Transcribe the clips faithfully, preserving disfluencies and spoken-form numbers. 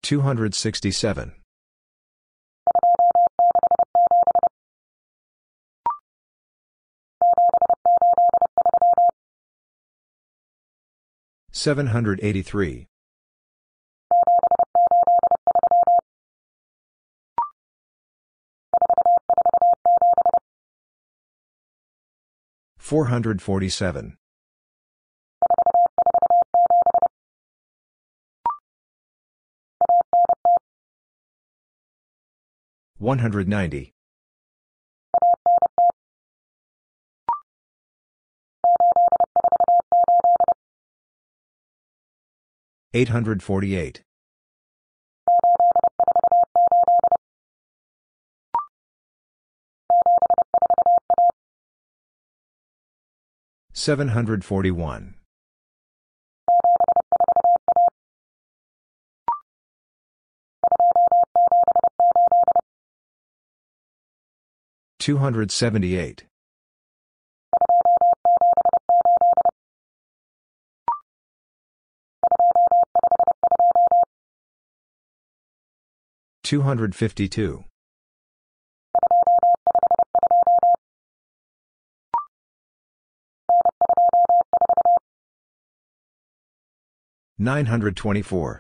two hundred sixty-seven. seven hundred eighty-three. four hundred forty-seven. one hundred ninety. eight hundred forty-eight. seven hundred forty-one. two hundred seventy-eight. two hundred fifty-two. nine hundred twenty-four.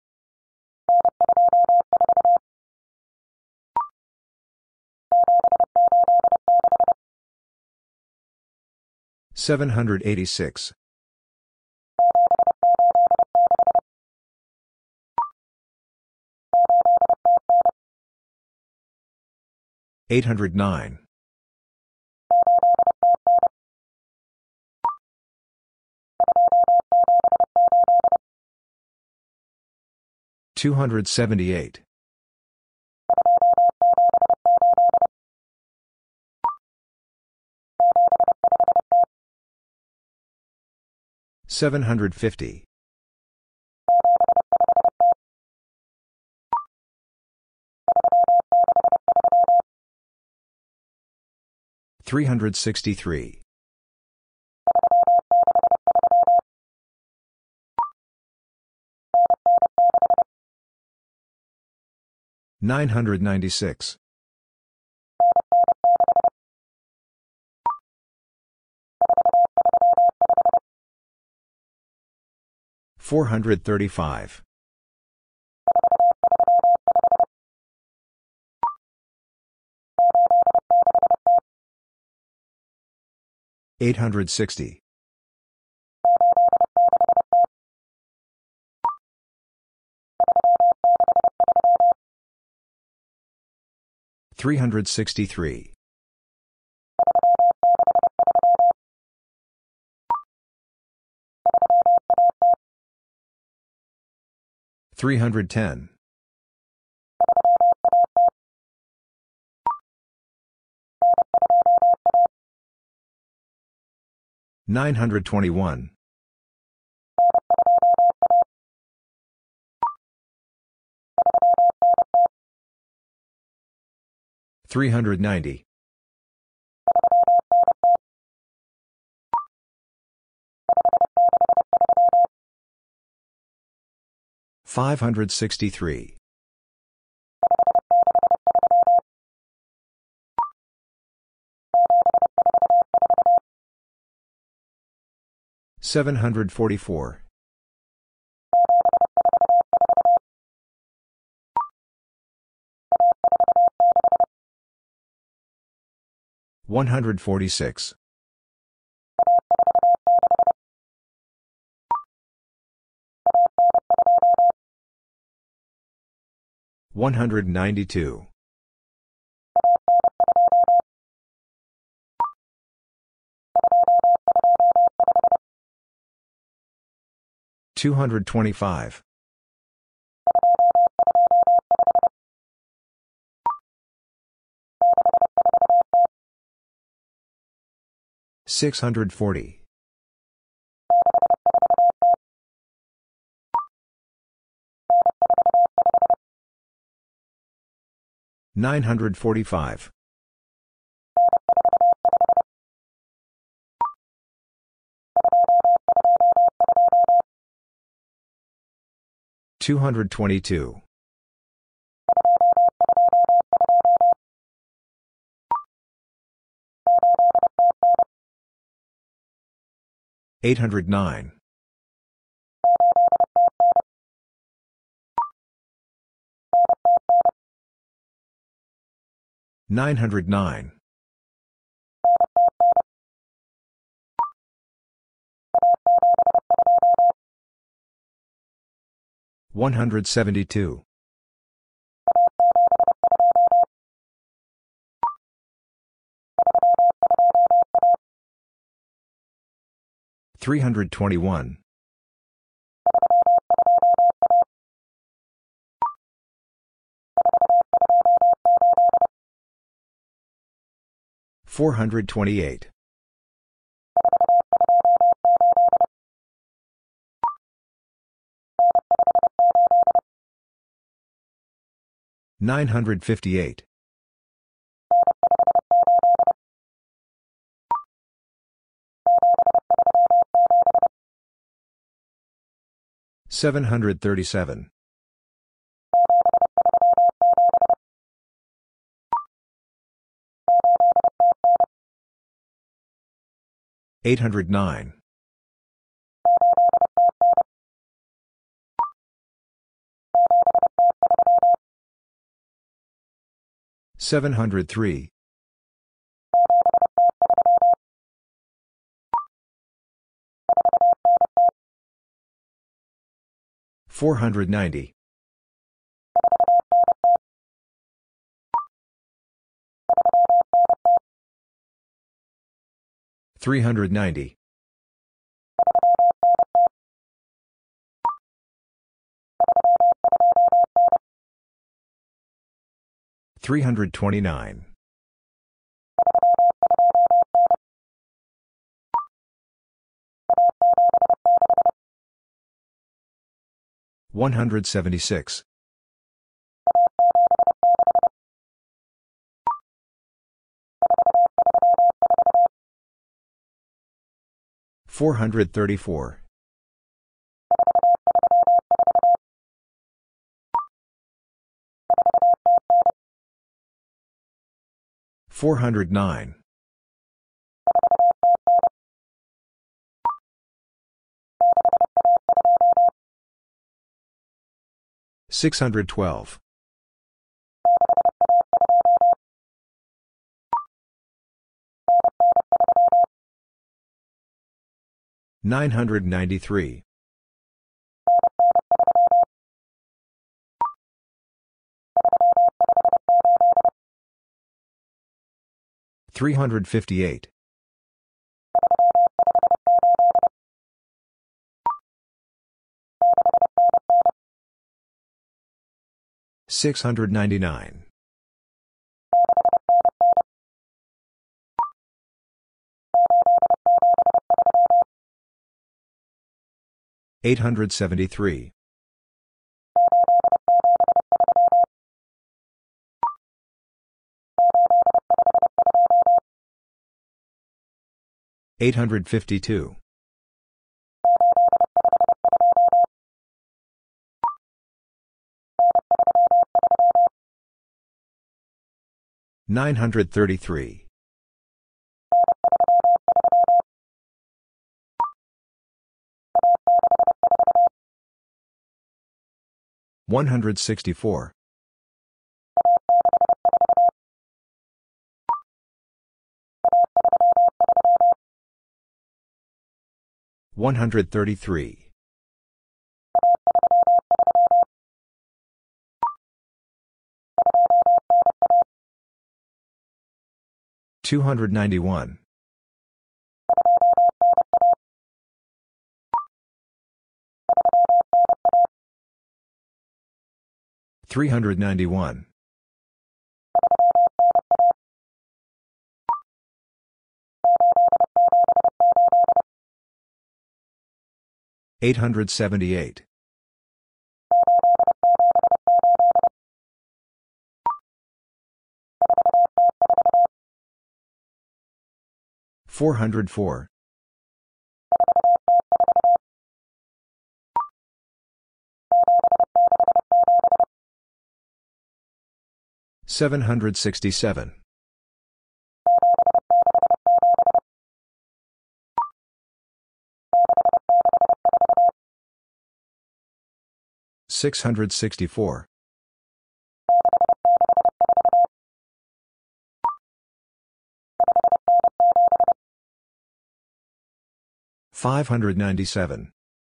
seven hundred eighty-six. eight hundred nine. two hundred seventy-eight. seven hundred fifty. three hundred sixty-three. nine hundred ninety-six. four hundred thirty-five. eight hundred sixty. three hundred sixty-three. three hundred ten. nine hundred twenty-one. three hundred ninety. five hundred sixty-three. seven hundred forty-four. one hundred forty-six. one hundred ninety-two. two hundred twenty-five. six hundred forty. nine hundred forty-five. two hundred twenty-two. eight hundred nine. nine hundred nine. one hundred seventy-two. three hundred twenty-one. four hundred twenty-eight. nine hundred fifty-eight. seven hundred thirty-seven. eight hundred nine. seven hundred three. four hundred ninety. three hundred ninety. three hundred twenty-nine. one hundred seventy-six. four hundred thirty-four. four hundred nine. six hundred twelve. nine hundred ninety-three. three hundred fifty-eight. six hundred ninety-nine. eight hundred seventy-three. eight hundred fifty-two. nine hundred thirty-three. one hundred sixty-four. one hundred thirty-three. two hundred ninety-one. three hundred ninety-one. eight hundred seventy-eight. four hundred four. seven hundred sixty-seven. six hundred sixty-four. five hundred ninety-seven.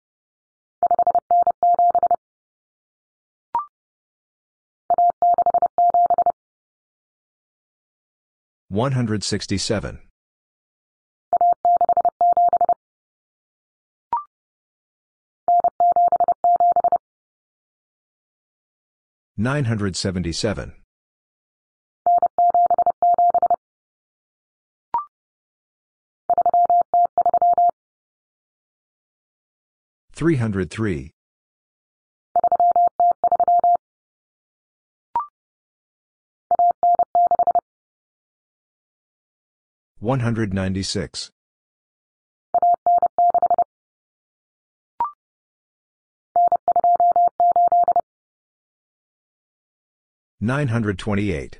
one hundred sixty-seven. nine hundred seventy-seven. three hundred three. one hundred ninety-six. nine hundred twenty-eight.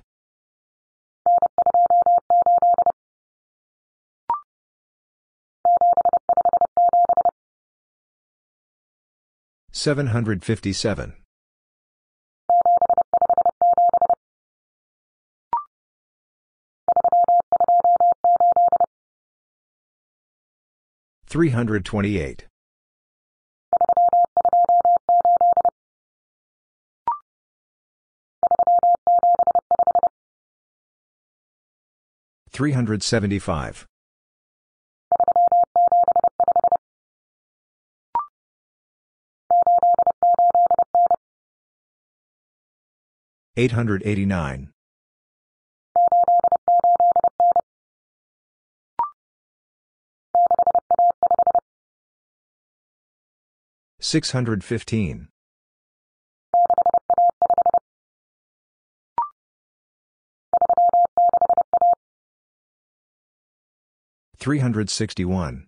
seven hundred fifty-seven. three hundred twenty-eight. three hundred seventy-five. eight hundred eighty-nine. six hundred fifteen. three hundred sixty-one.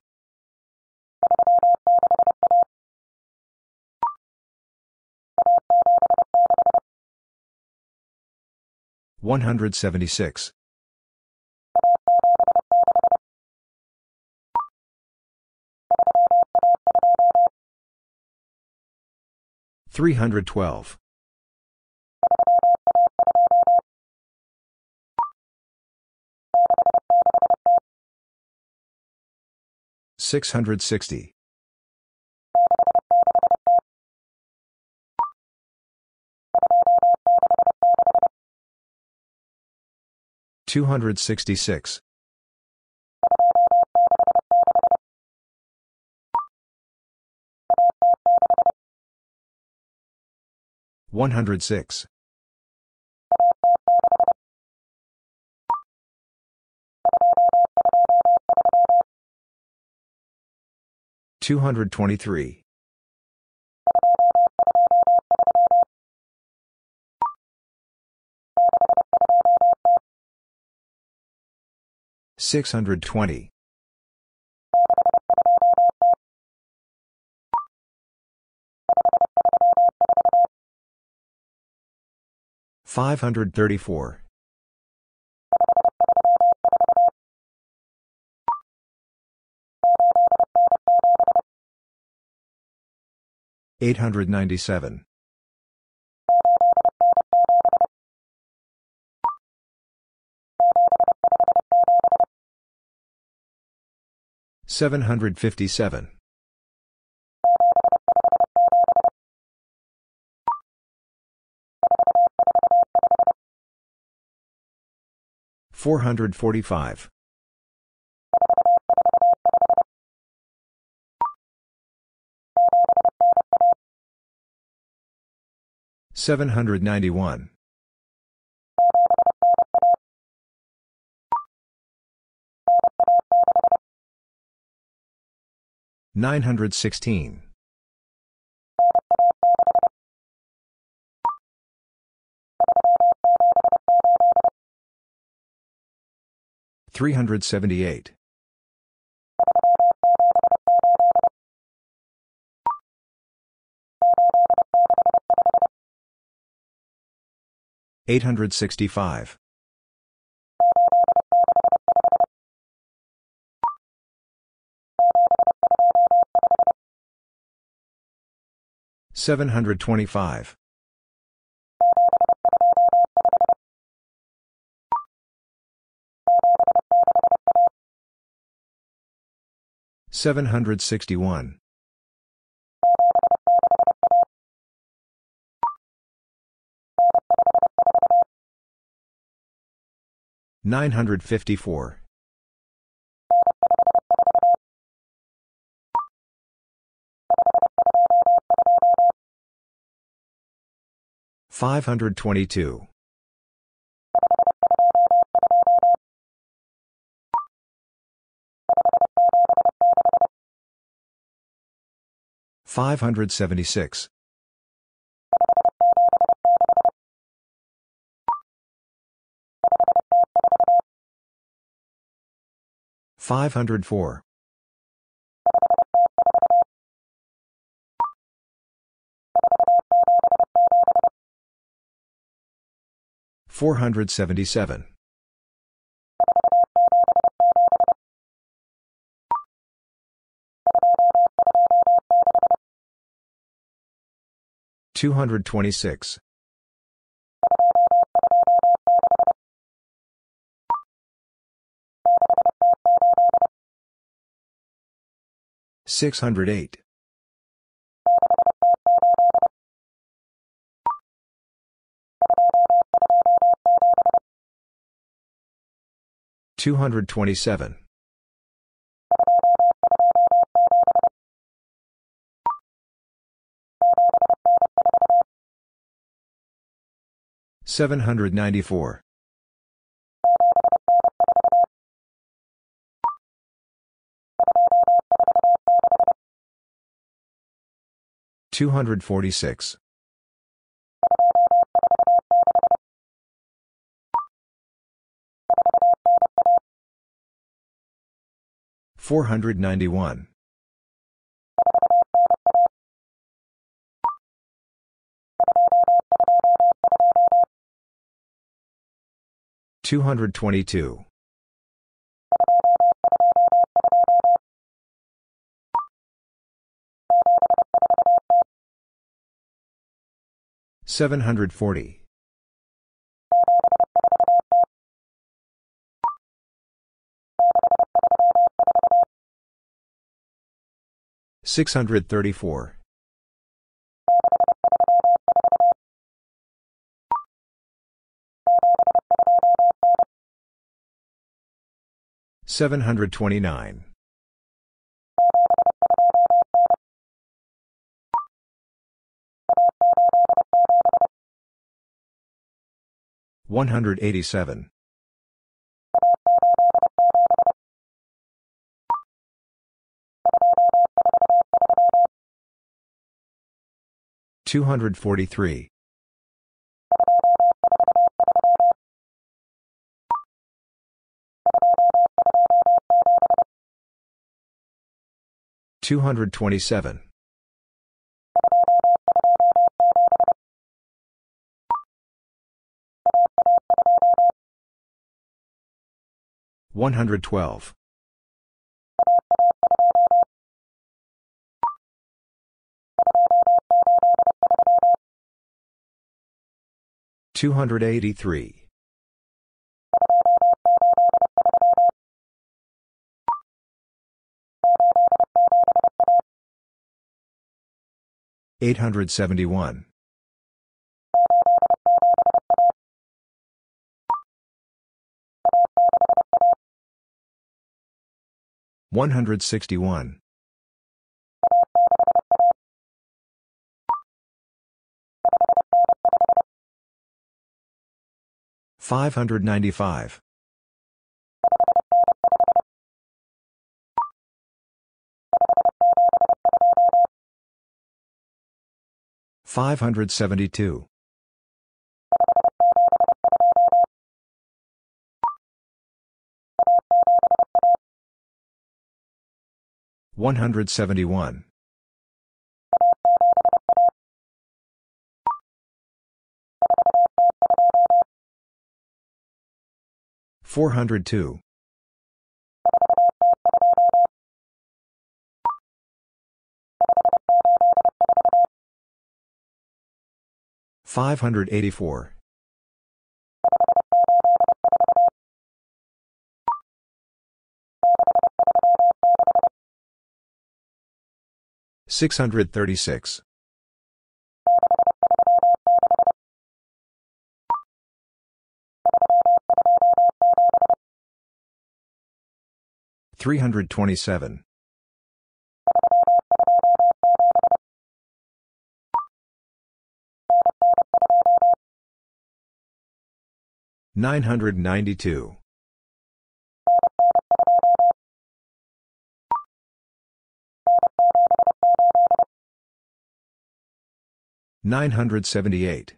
one hundred seventy-six. three hundred twelve. six hundred sixty. two hundred sixty-six. one hundred six. two hundred twenty-three. six hundred twenty. five hundred thirty-four. eight hundred ninety-seven. seven hundred fifty-seven. four hundred forty-five. seven hundred ninety-one. nine hundred sixteen. three hundred seventy-eight. eight hundred sixty-five. seven hundred twenty-five. seven hundred sixty-one. nine hundred fifty-four. five hundred twenty-two. five hundred seventy-six. five hundred four. four hundred seventy-seven. two hundred twenty-six. six hundred eight. two hundred twenty-seven. seven hundred ninety-four. two hundred forty-six. four hundred ninety-one. two hundred twenty-two. seven hundred forty. six hundred thirty-four. seven hundred twenty-nine. one hundred eighty-seven. two hundred forty-three. two hundred twenty-seven. one hundred twelve. two hundred eighty-three. eight hundred seventy-one. one hundred sixty-one. five hundred ninety-five. five hundred seventy-two. one hundred seventy-one. four hundred two. five hundred eighty-four. six hundred thirty-six. three hundred twenty-seven. nine hundred ninety-two. nine hundred seventy-eight.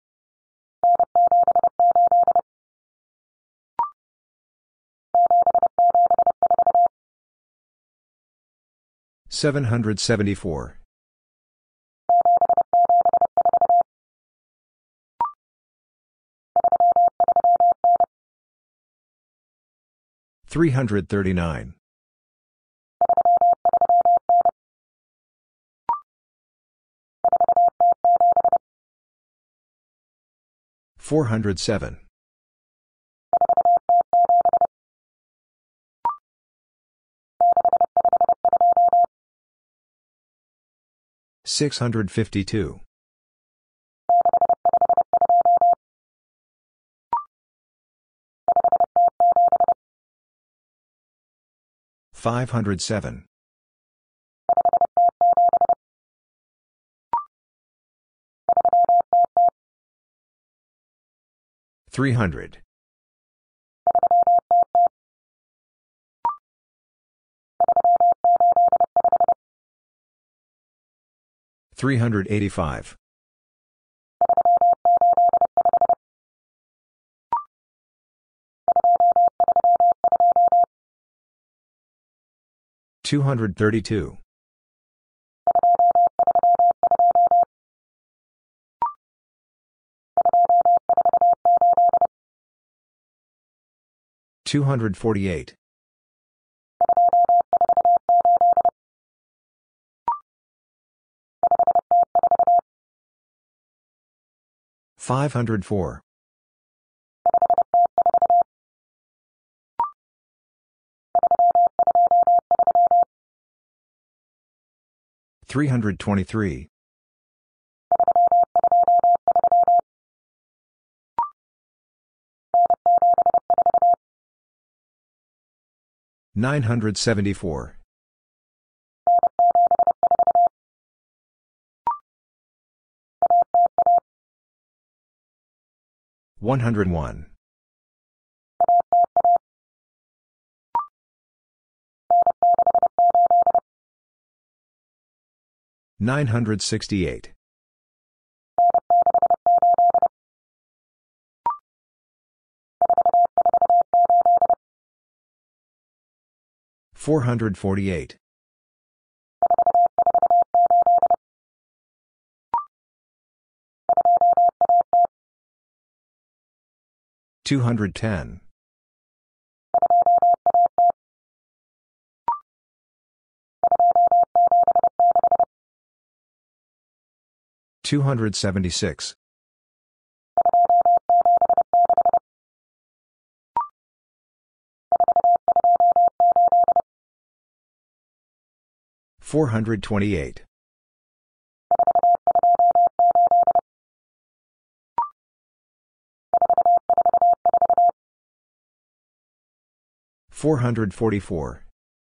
seven hundred seventy-four. three hundred thirty-nine. four hundred seven. six hundred fifty-two. five hundred seven. three hundred. three hundred eighty-five. two hundred thirty-two. two hundred forty-eight. five hundred four. three hundred twenty-three. nine hundred seventy-four. one hundred one. nine hundred sixty-eight. four hundred forty-eight. two hundred ten. two hundred seventy-six. four hundred twenty-eight. four hundred forty-four.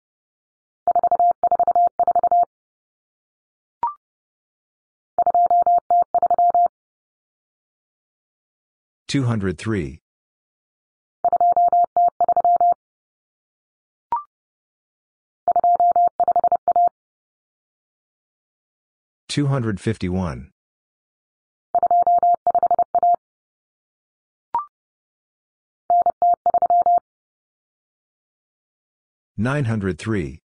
two hundred three. two hundred fifty-one. nine hundred three.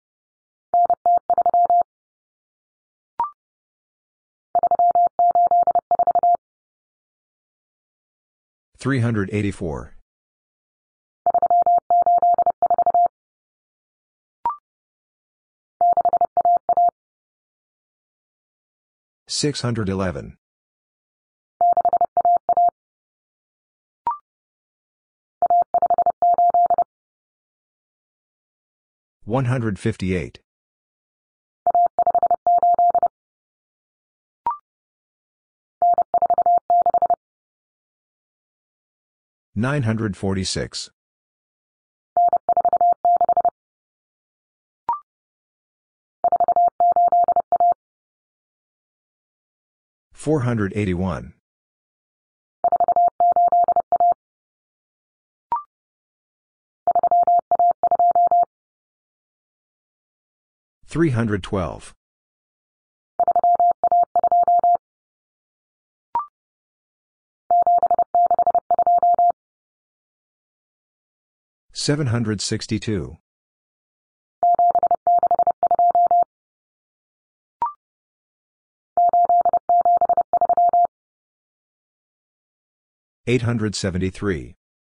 three hundred eighty-four. six hundred eleven. one hundred fifty-eight. nine hundred forty-six. four hundred eighty-one. three hundred twelve. seven hundred sixty-two. eight hundred seventy-three.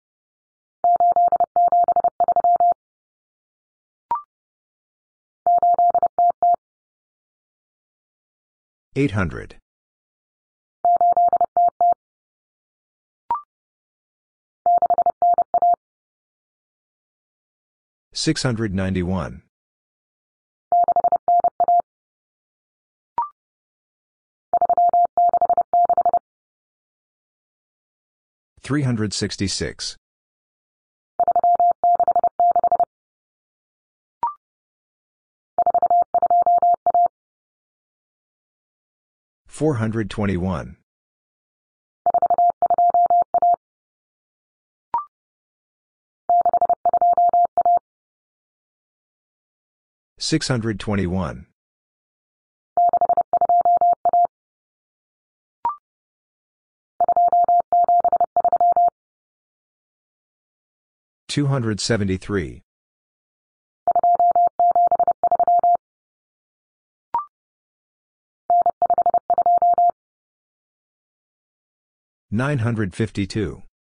eight hundred. six hundred ninety-one. three hundred sixty-six. four hundred twenty-one. six hundred twenty-one. two hundred seventy-three. nine hundred fifty-two.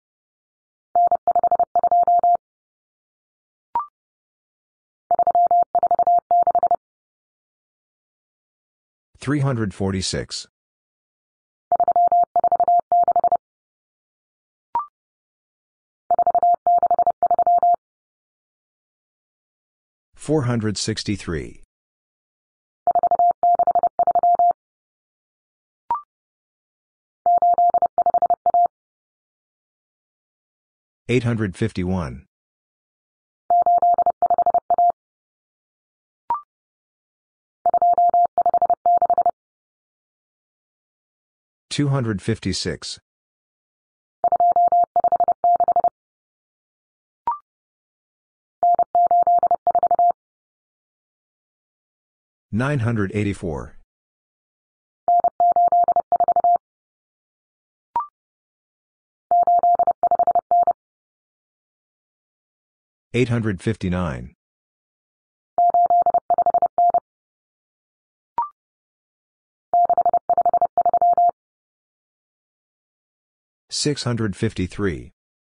three hundred forty-six. four hundred sixty-three. eight hundred fifty-one. two hundred fifty-six. nine hundred eighty-four. eight hundred fifty-nine. six hundred fifty-three.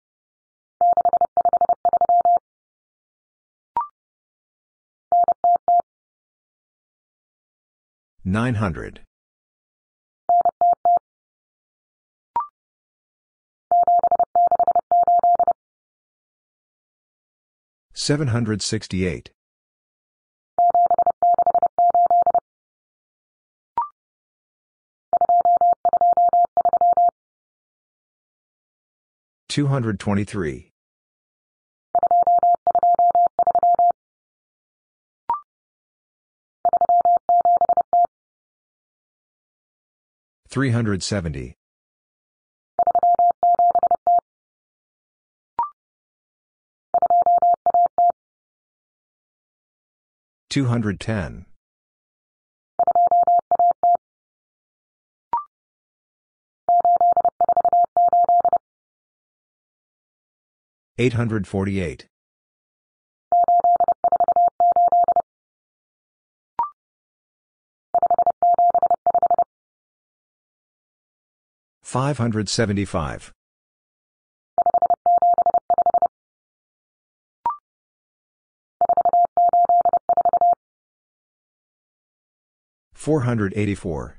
nine hundred. seven hundred sixty-eight. two hundred twenty-three. three hundred seventy. two hundred ten. eight hundred forty-eight. five hundred seventy-five. four hundred eighty-four.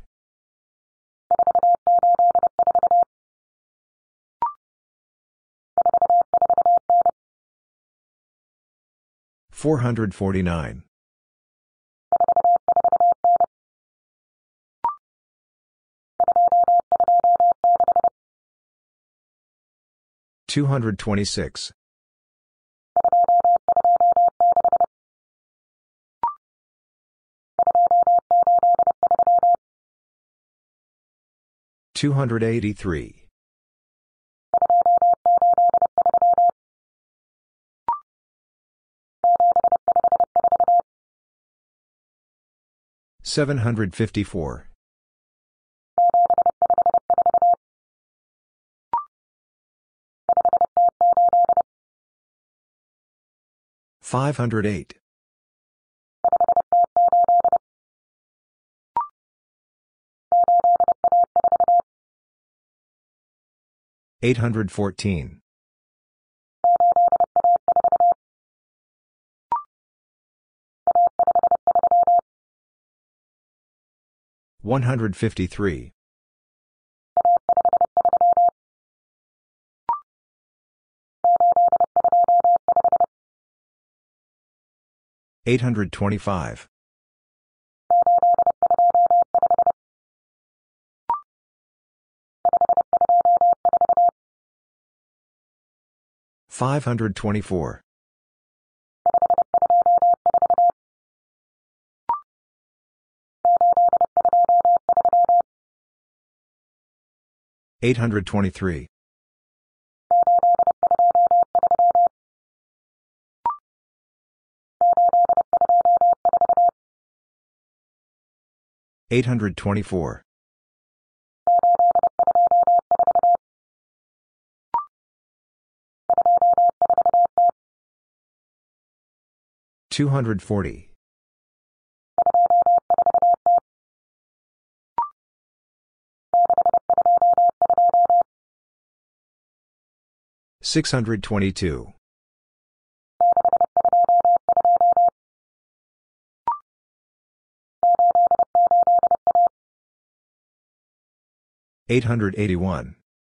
four hundred forty-nine. two hundred twenty-six. two hundred eighty-three. seven hundred fifty-four. five hundred eight. eight hundred fourteen. one hundred fifty-three. eight hundred twenty-five. five hundred twenty-four. eight hundred twenty-three. eight hundred twenty-four. two hundred forty. six hundred twenty-two. eight hundred eighty-one.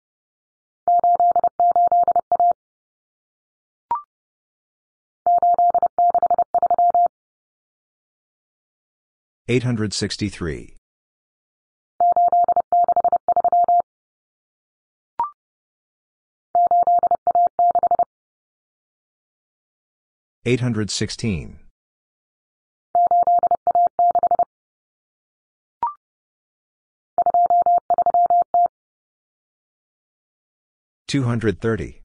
eight hundred sixty-three. eight hundred sixteen. two hundred thirty.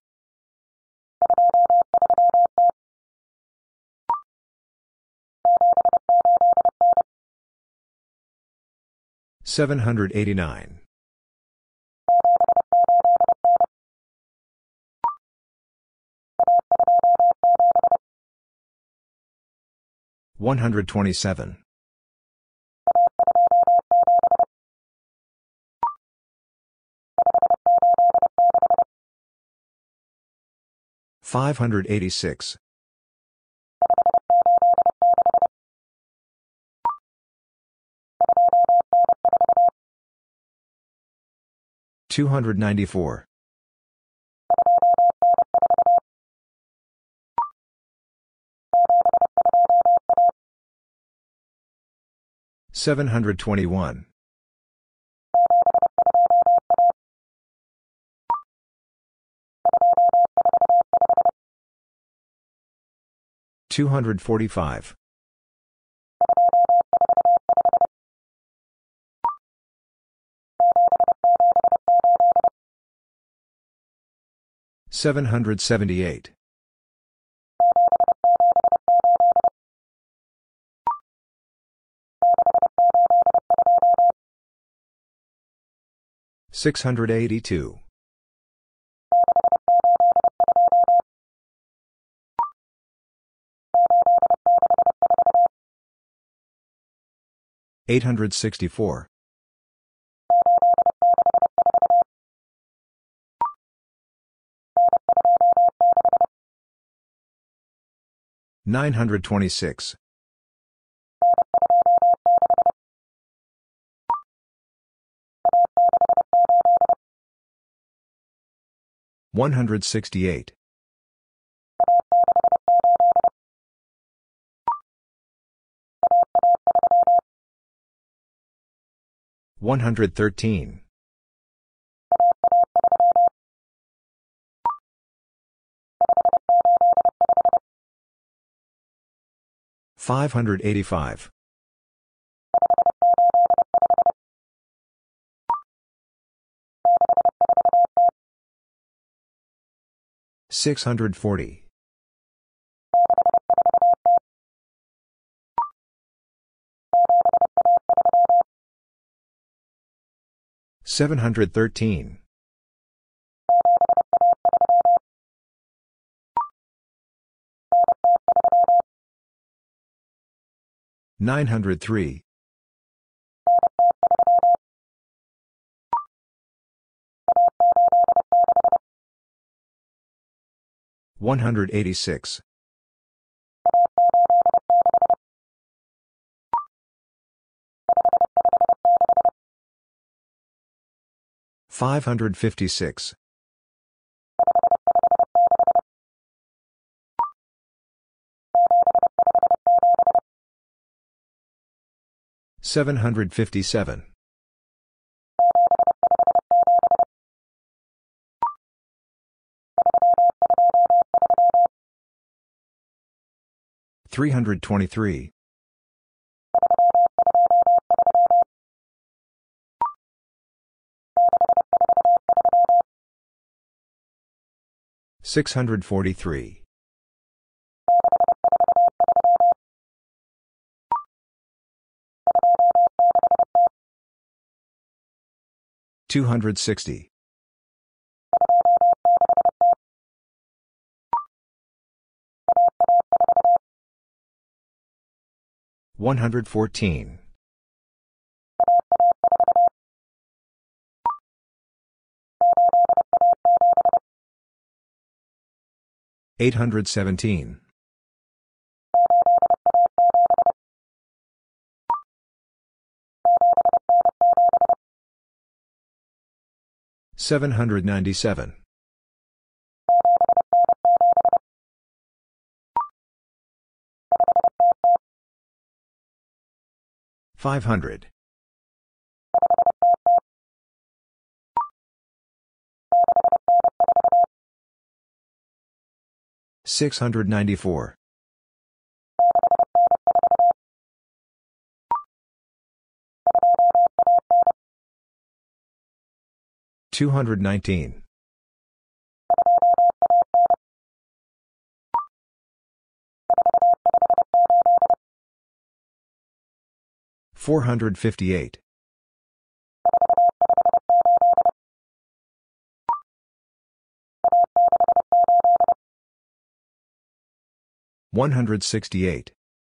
seven hundred eighty-nine. one hundred twenty-seven. five hundred eighty-six. two hundred ninety-four. seven hundred twenty-one. two hundred forty-five. seven hundred seventy-eight. six hundred eighty-two. eight hundred sixty-four. nine hundred twenty-six. one hundred sixty-eight. one hundred thirteen. five hundred eighty-five. six hundred forty. seven hundred thirteen. nine hundred three. one hundred eighty-six. five hundred fifty-six. seven hundred fifty-seven. three hundred twenty-three. six hundred forty-three. two hundred sixty. one hundred fourteen. eight hundred seventeen. seven hundred ninety-seven. five hundred. six hundred ninety-four. two hundred nineteen. four hundred fifty-eight. one hundred sixty-eight.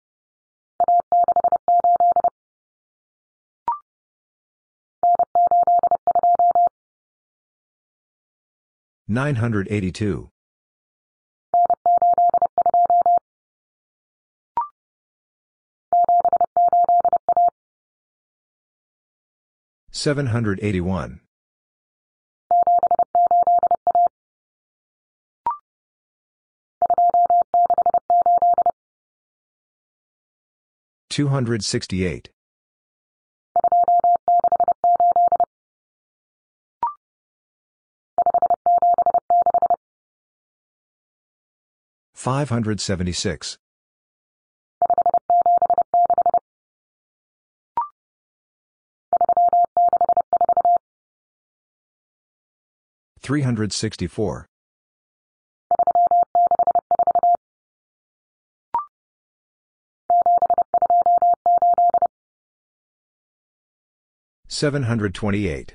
nine hundred eighty-two. seven hundred eighty-one. two hundred sixty-eight. five hundred seventy-six. three hundred sixty-four. seven hundred twenty-eight.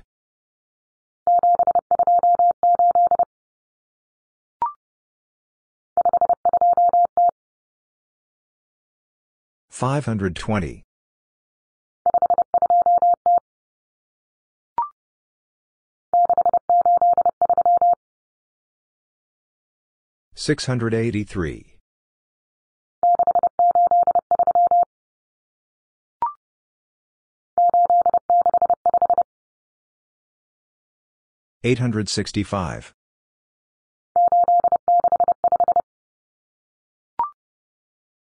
five hundred twenty. six hundred eighty-three. eight hundred sixty-five.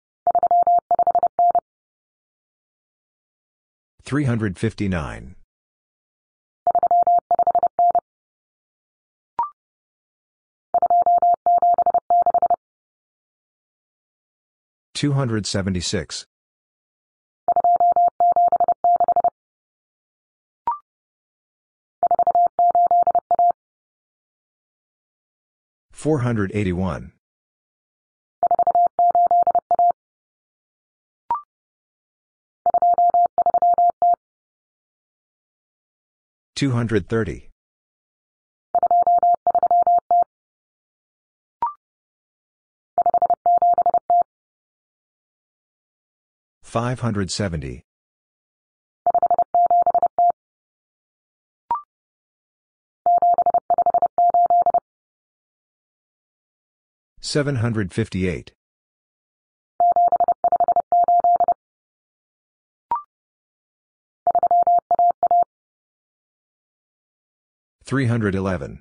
three hundred fifty-nine. two hundred seventy-six. four hundred eighty-one. two hundred thirty. five hundred seventy. seven hundred fifty-eight. three hundred eleven.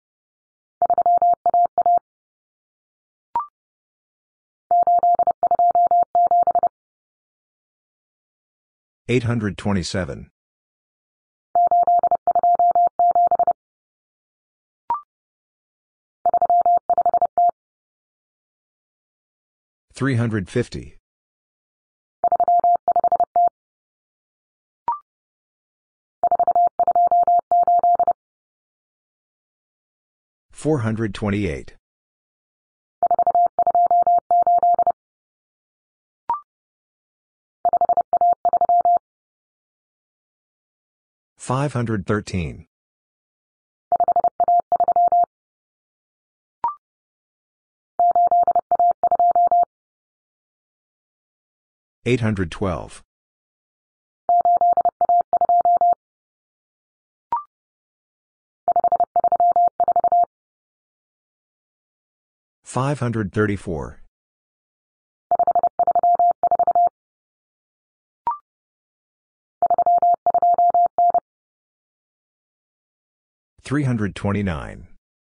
eight hundred twenty-seven. three hundred fifty. four hundred twenty-eight. five hundred thirteen. eight hundred twelve. five hundred thirty-four. three hundred twenty-nine.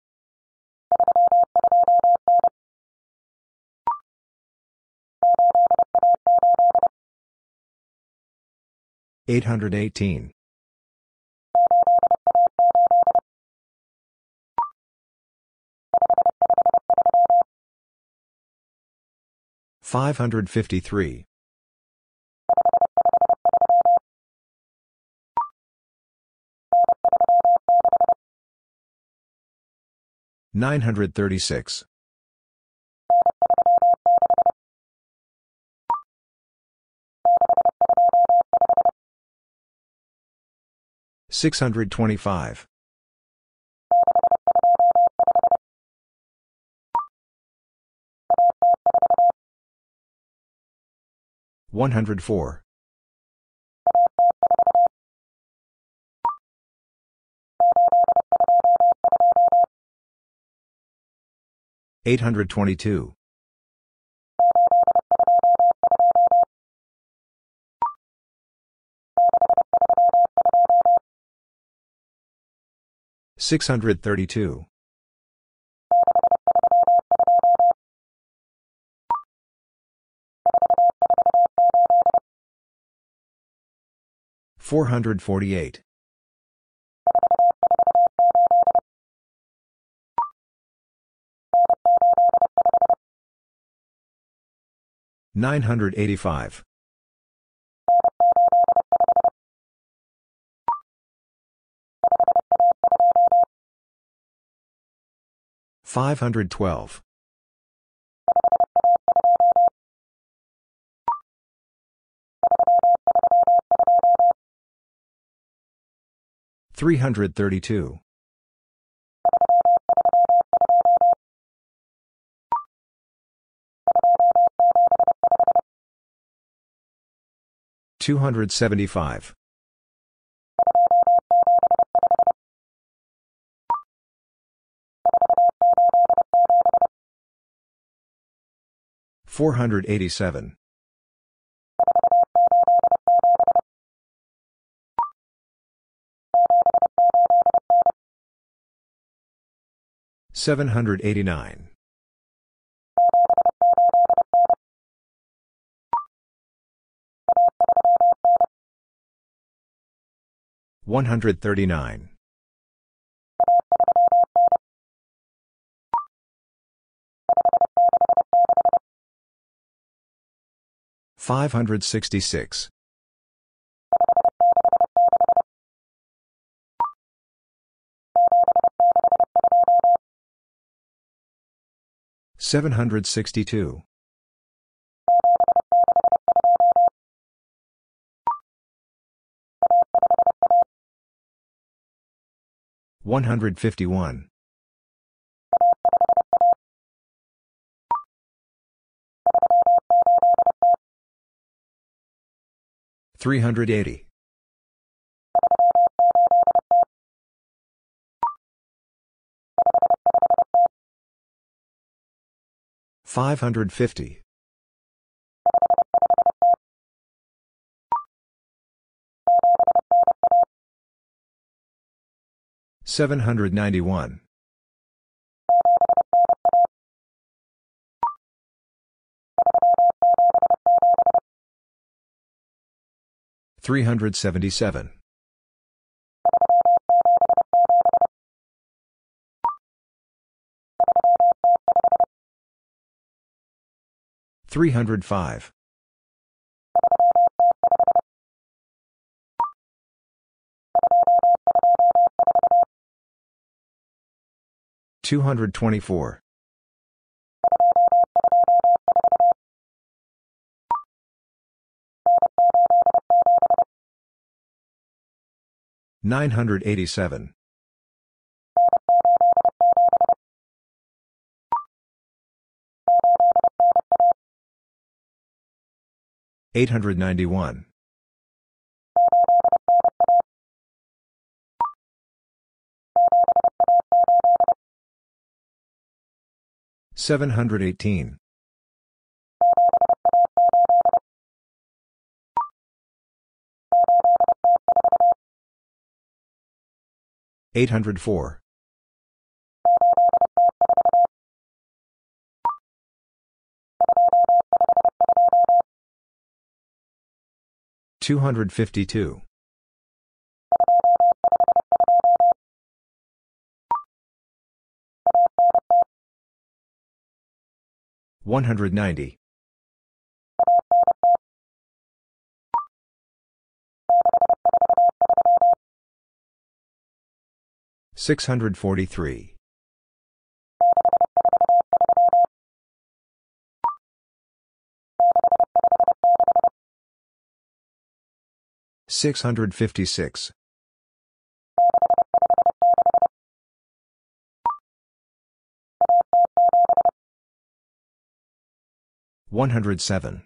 eight hundred eighteen. five hundred fifty-three. nine hundred thirty-six. six hundred twenty-five. one hundred four. eight hundred twenty-two. six hundred thirty-two. four hundred forty-eight. nine hundred eighty-five. five hundred twelve. three hundred thirty-two. two hundred seventy-five. four hundred eighty-seven. seven hundred eighty-nine. one hundred thirty-nine. five hundred sixty-six. seven hundred sixty-two. one hundred fifty-one. three hundred eighty. five hundred fifty. seven hundred ninety-one. three hundred seventy-seven. three hundred five. two hundred twenty-four. nine hundred eighty-seven. eight hundred ninety-one. seven hundred eighteen. eight hundred four. two hundred fifty-two. one hundred ninety. six hundred forty-three. six hundred fifty-six. one hundred seven.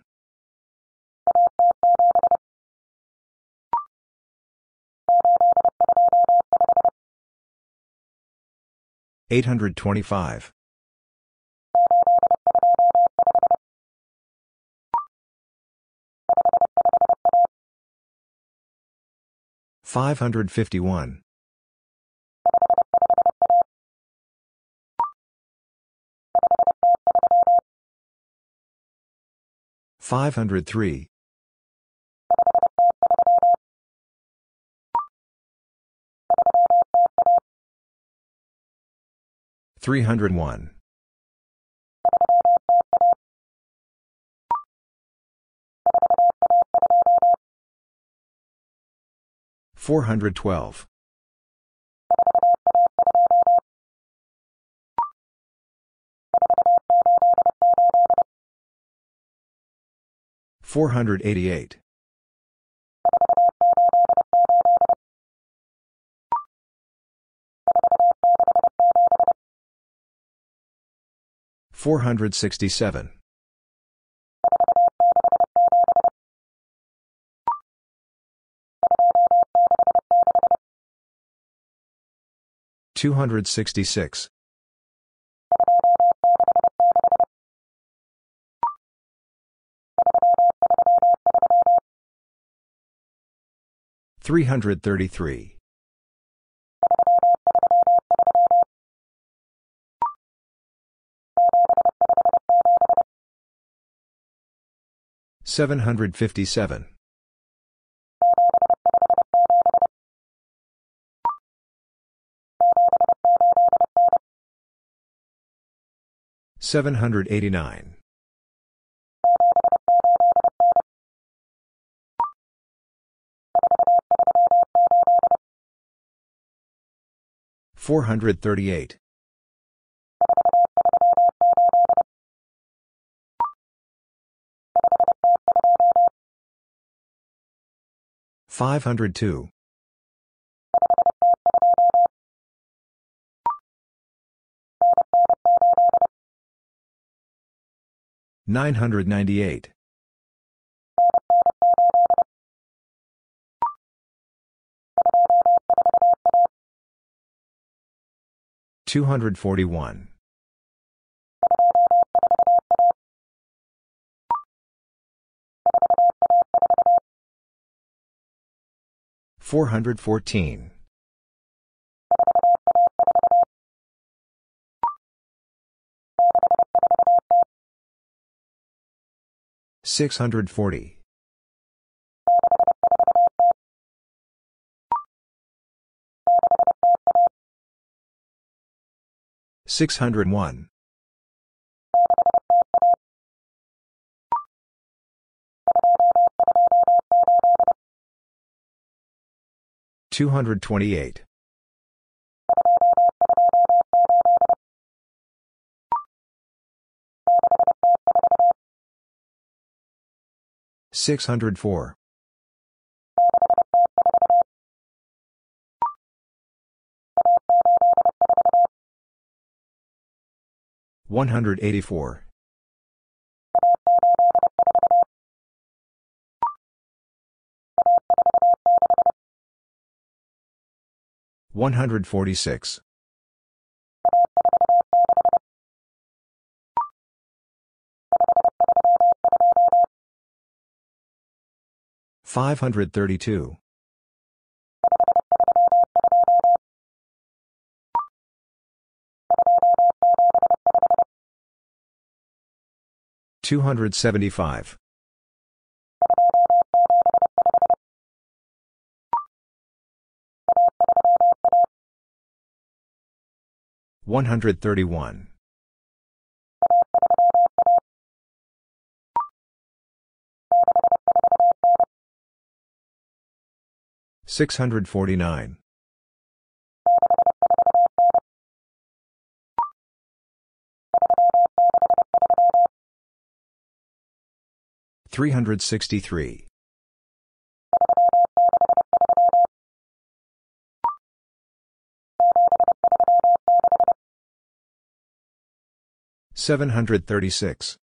eight hundred twenty-five. five hundred fifty-one. five hundred three. three hundred one. four hundred twelve. four hundred eighty-eight. four hundred sixty-seven. two hundred sixty-six. three hundred thirty-three. seven hundred fifty-seven. seven hundred eighty-nine. four hundred thirty-eight. five hundred two. nine hundred ninety-eight. two hundred forty-one. four hundred fourteen. six hundred forty. six hundred one. two hundred twenty-eight. six hundred four. one hundred eighty-four. one hundred forty-six. five hundred thirty-two. two hundred seventy-five. one hundred thirty-one. six hundred forty-nine. three hundred sixty-three. seven hundred thirty-six.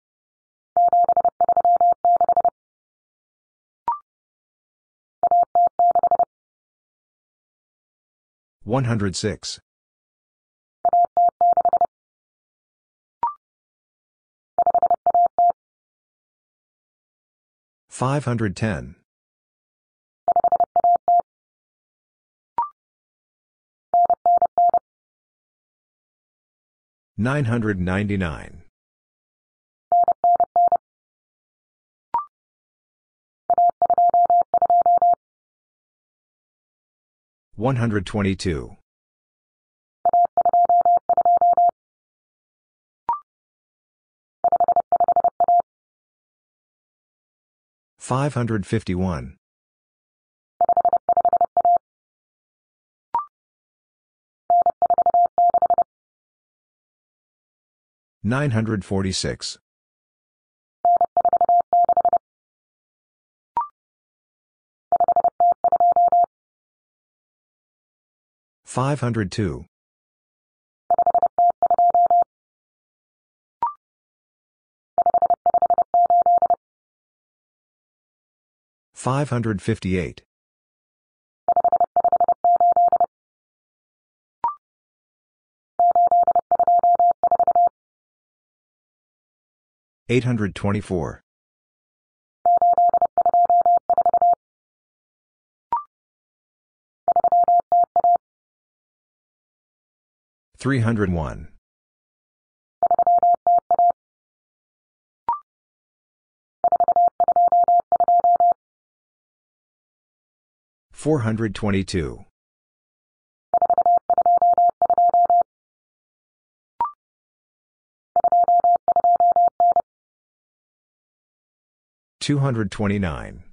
one hundred six. five hundred ten. nine hundred ninety-nine. one hundred twenty-two. five hundred fifty-one. nine hundred forty-six. five hundred two. five hundred fifty-eight. eight hundred twenty-four. three hundred one. four hundred twenty-two. two hundred twenty-nine.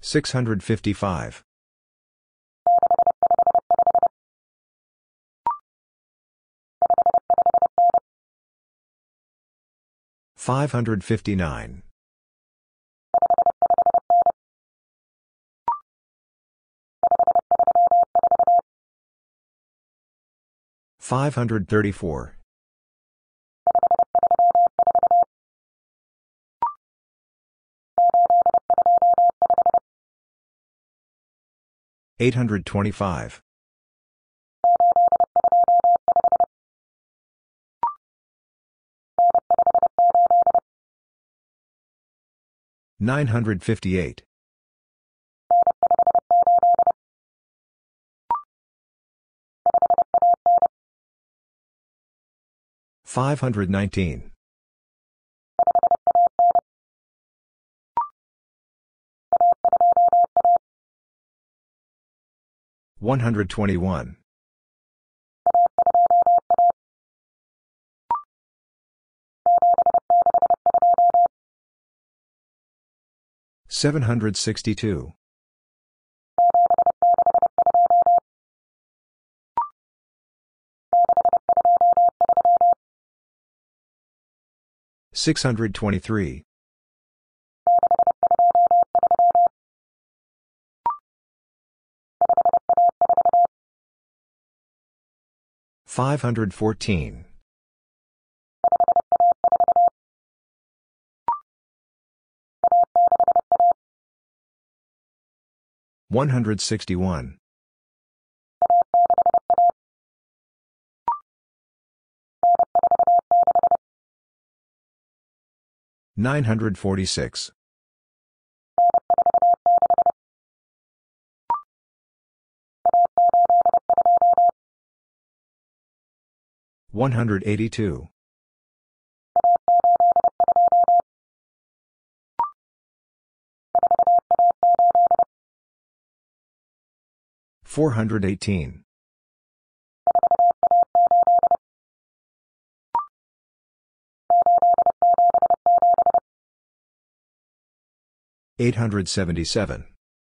six hundred fifty-five. five hundred fifty-nine. five hundred thirty-four. eight hundred twenty-five. nine hundred fifty-eight. five hundred nineteen. one hundred twenty-one. seven hundred sixty-two. six hundred twenty-three. five hundred fourteen. one hundred sixty-one. nine hundred forty-six. one hundred eighty-two. four hundred eighteen. eight hundred seventy-seven.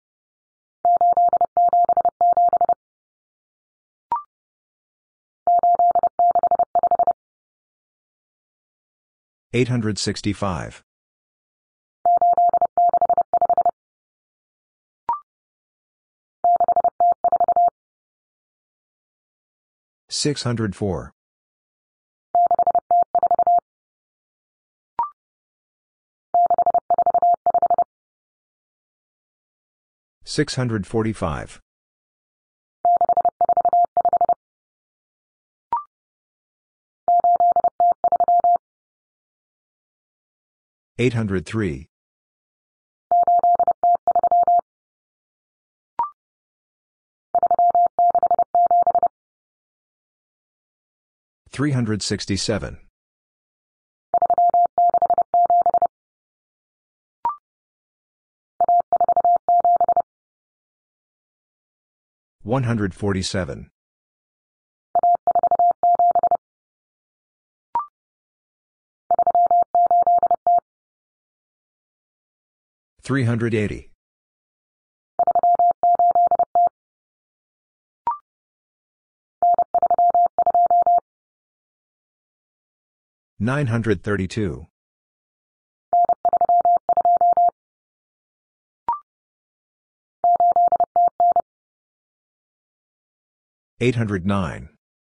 eight hundred sixty-five. six hundred four. six hundred forty-five. eight hundred three. three hundred sixty-seven. one hundred forty-seven. three hundred eighty. nine hundred thirty-two. eight hundred nine.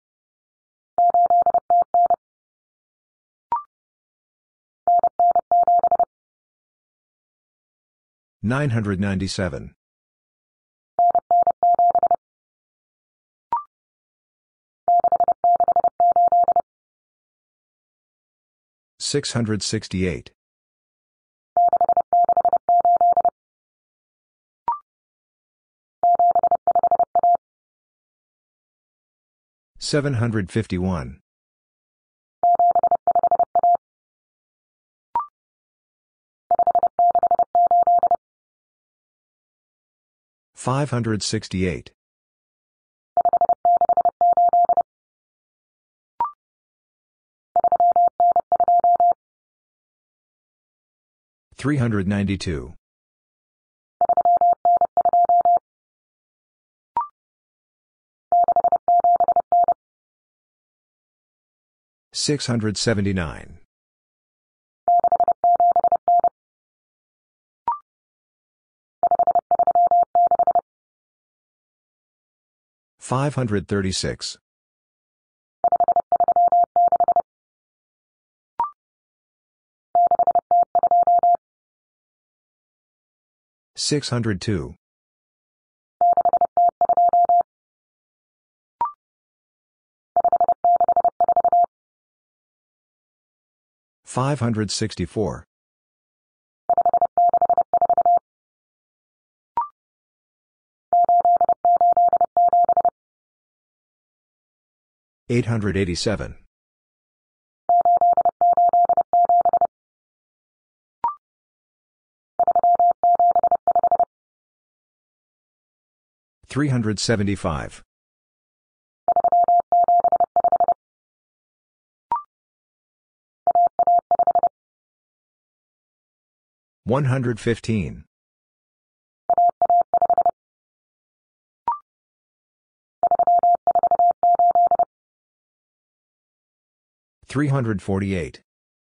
nine hundred ninety-seven. six hundred sixty-eight. seven hundred fifty-one. five hundred sixty-eight. three hundred ninety-two. six hundred seventy-nine. five hundred thirty-six. six hundred two. five hundred sixty-four. eight hundred eighty-seven. three hundred seventy-five. one hundred fifteen. three hundred forty-eight.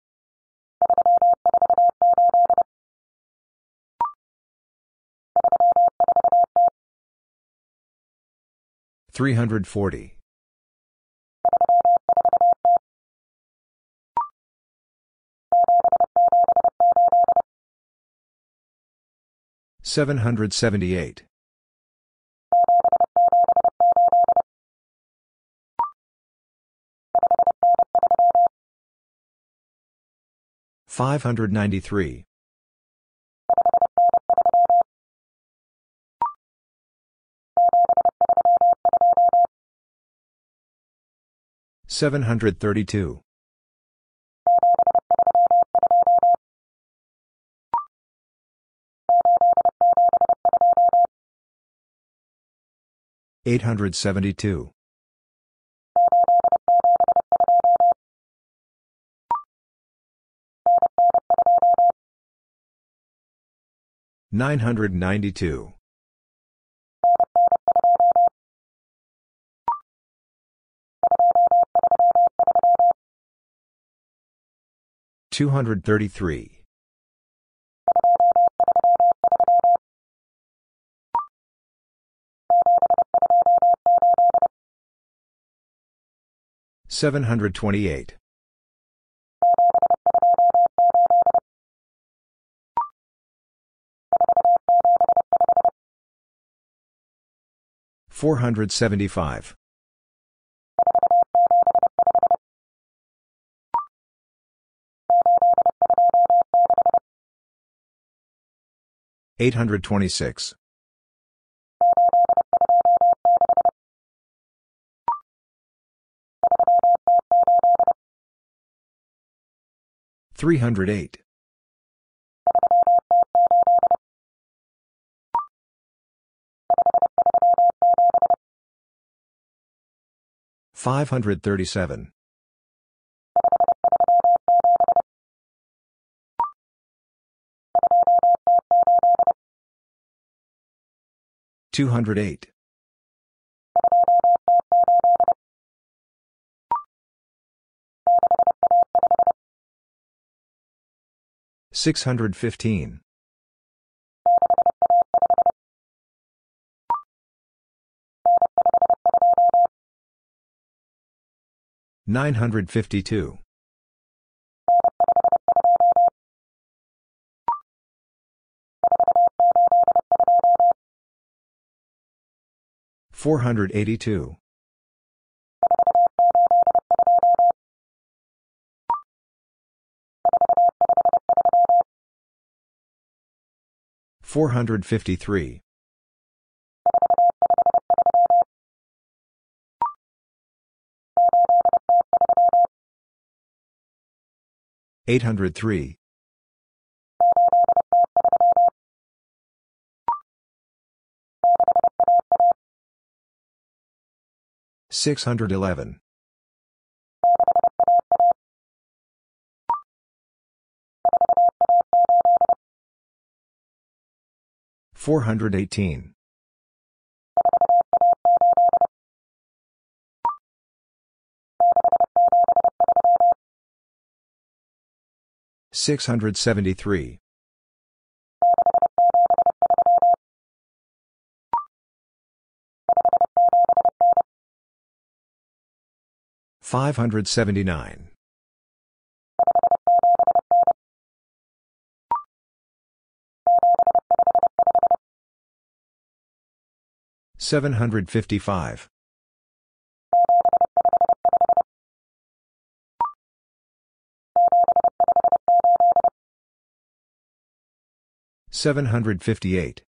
three hundred forty. seven hundred seventy-eight. five hundred ninety-three. seven hundred thirty-two. eight hundred seventy-two. nine hundred ninety-two. two hundred thirty-three. seven hundred twenty-eight. four hundred seventy-five. eight hundred twenty-six. three hundred eight. five hundred thirty-seven. two hundred eight. six hundred fifteen. nine hundred fifty-two. four hundred eighty-two. four hundred fifty-three. eight hundred three. six hundred eleven. four hundred eighteen. six hundred seventy-three. five hundred seventy-nine. seven hundred fifty-five. seven hundred fifty-eight.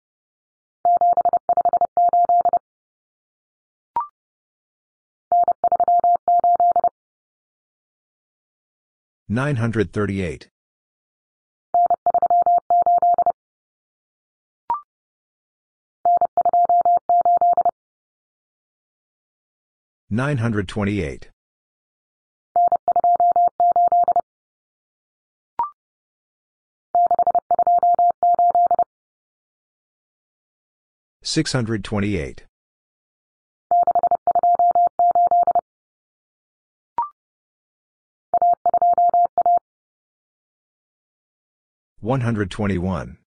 nine hundred thirty-eight. nine hundred twenty-eight. six hundred twenty-eight. one hundred twenty-one.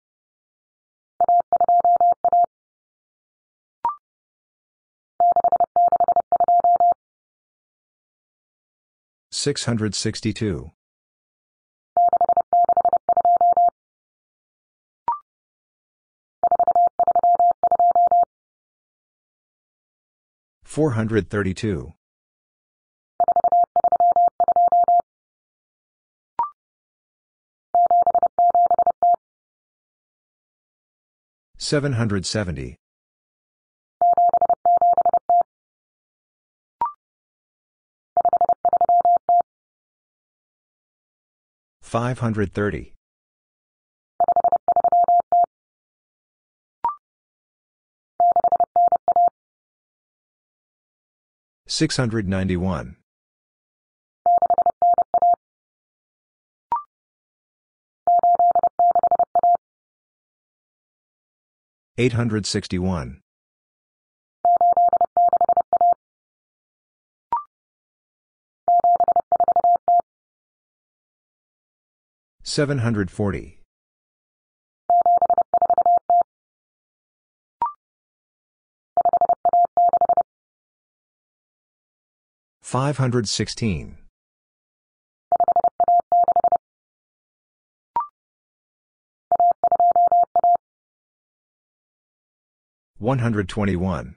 six hundred sixty-two. four hundred thirty-two. seven hundred seventy. five hundred thirty. six hundred ninety-one. eight hundred sixty-one. seven hundred forty. five hundred sixteen. one hundred twenty-one.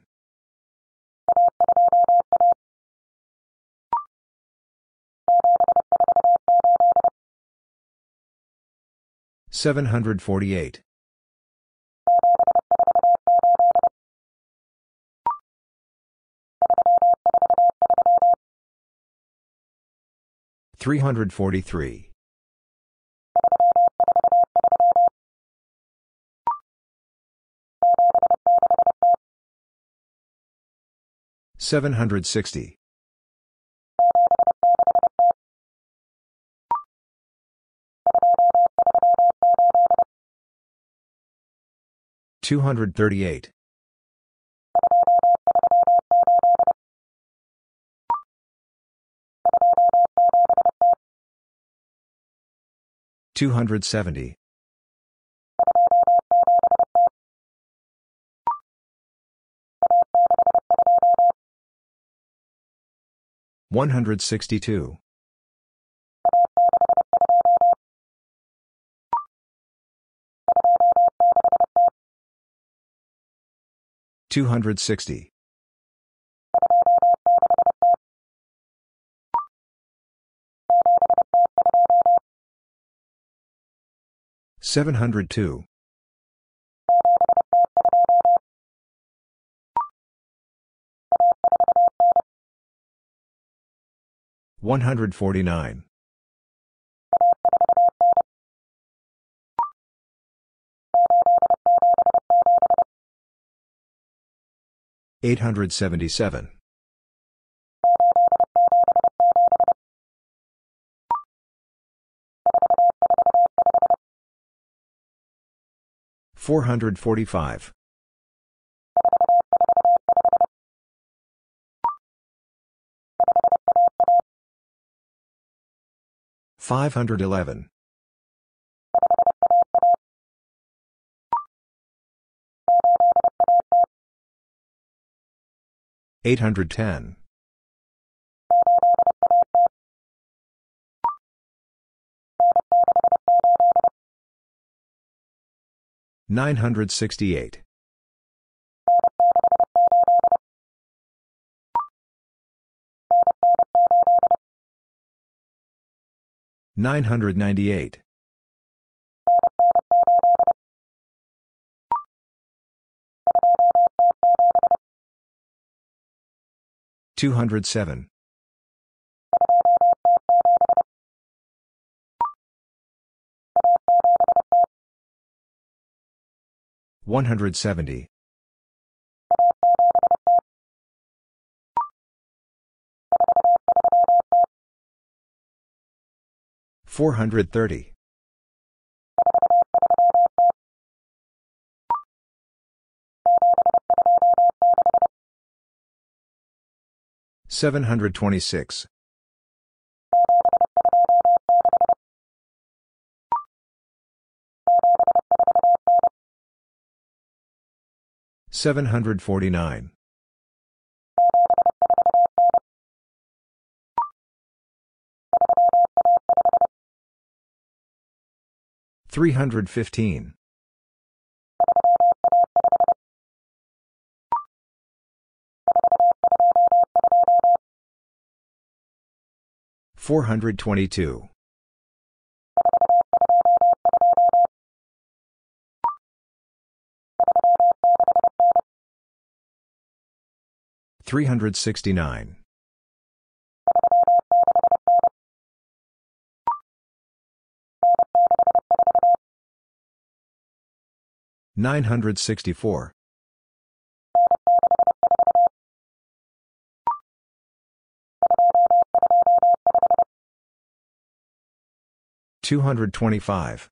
seven hundred forty-eight. three hundred forty-three. seven hundred sixty. two hundred thirty-eight. two hundred seventy. one hundred sixty-two. two hundred sixty. seven hundred two. one hundred forty-nine. eight hundred seventy-seven. four hundred forty-five. five hundred eleven. eight hundred ten. nine hundred sixty-eight. nine hundred ninety-eight. two hundred seven. one hundred seventy. four hundred thirty. seven hundred twenty-six. seven hundred forty-nine. three hundred fifteen. four hundred twenty-two. three hundred sixty-nine. nine hundred sixty-four. two hundred twenty-five.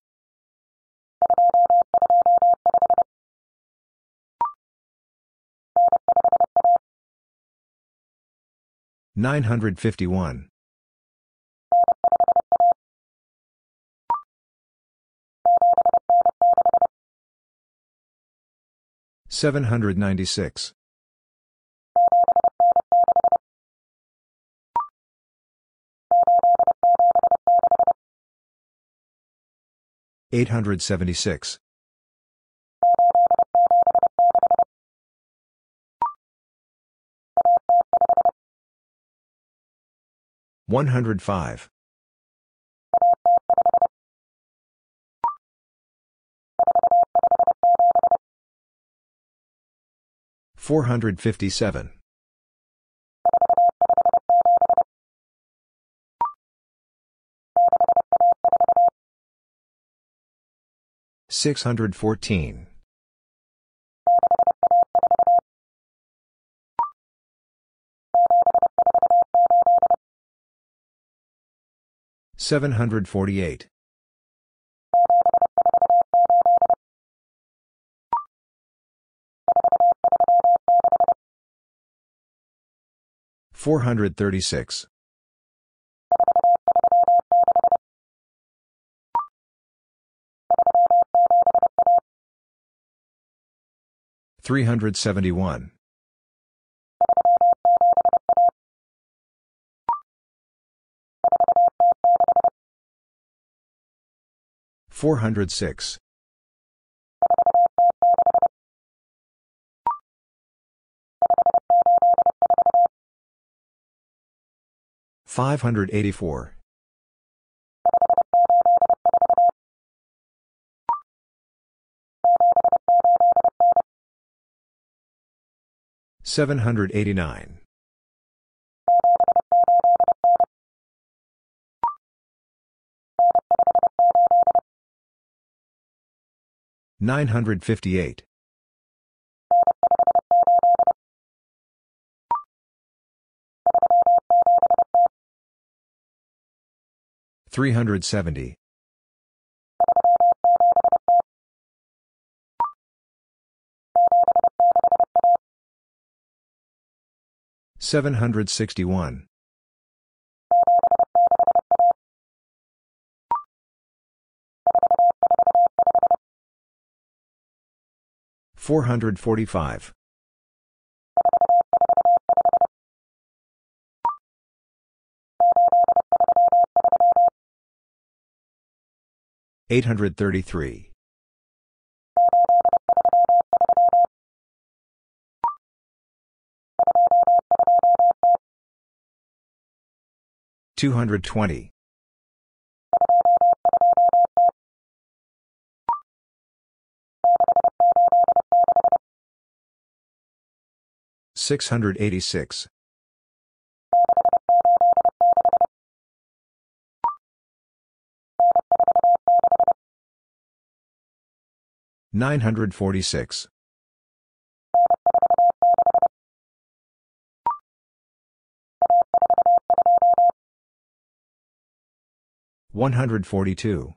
nine hundred fifty-one. seven hundred ninety-six. eight hundred seventy-six. one hundred five. four hundred fifty-seven. six hundred fourteen. seven hundred forty-eight. four hundred thirty-six. three hundred seventy-one. four hundred six. five hundred eighty-four. seven hundred eighty-nine. nine hundred fifty-eight. three hundred seventy. seven hundred sixty-one. four hundred forty-five. eight hundred thirty-three. two hundred twenty. six hundred eighty-six. nine hundred forty-six. one hundred forty-two.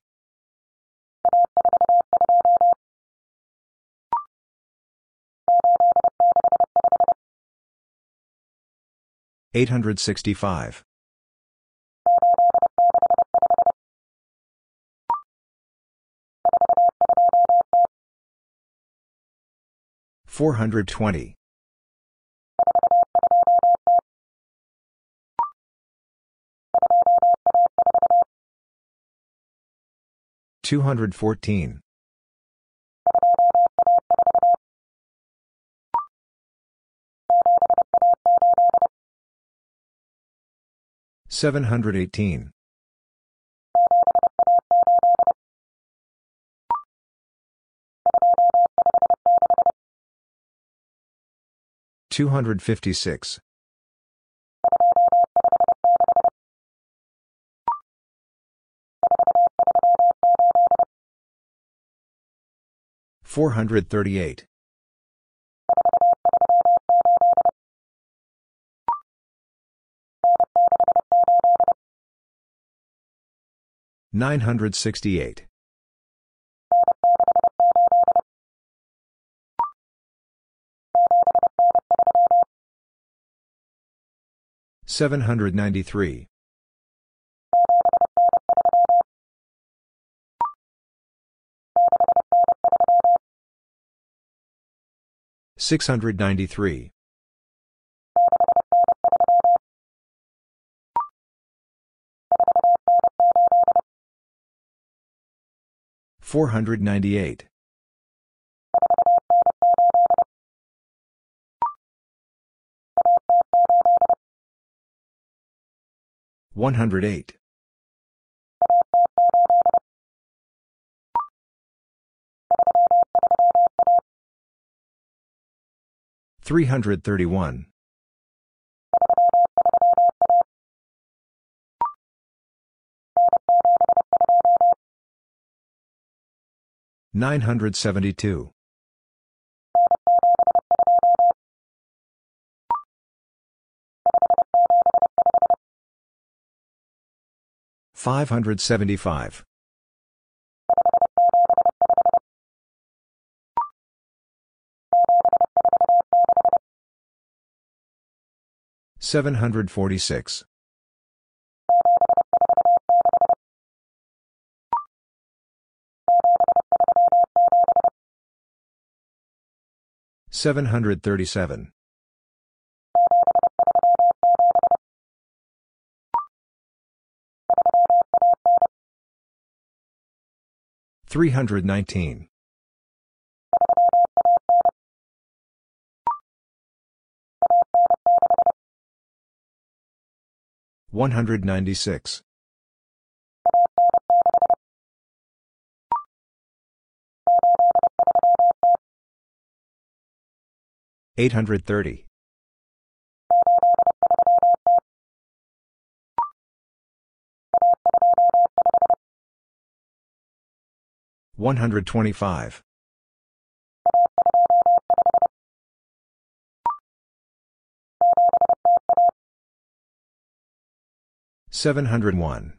eight hundred sixty-five. four hundred twenty. two hundred fourteen. seven hundred eighteen. two hundred fifty-six. four hundred thirty-eight. nine hundred sixty-eight. seven hundred ninety-three. six hundred ninety-three. four hundred ninety-eight. one hundred eight. three hundred thirty-one. nine hundred seventy-two. five hundred seventy-five. seven hundred forty-six. seven hundred thirty-seven. three hundred nineteen. one hundred ninety-six. eight hundred thirty. one hundred twenty-five. seven hundred one.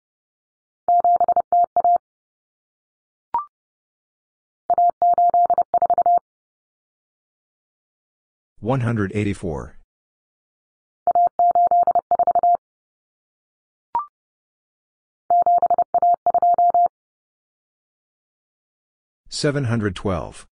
one hundred eighty-four. seven hundred twelve.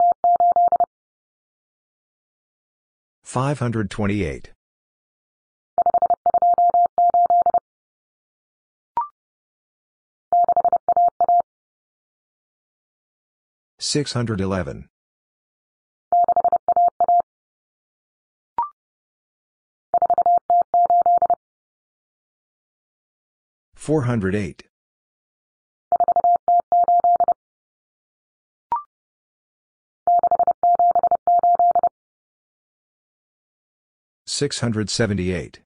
five hundred twenty-eight. six hundred eleven. four hundred eight. six hundred seventy-eight.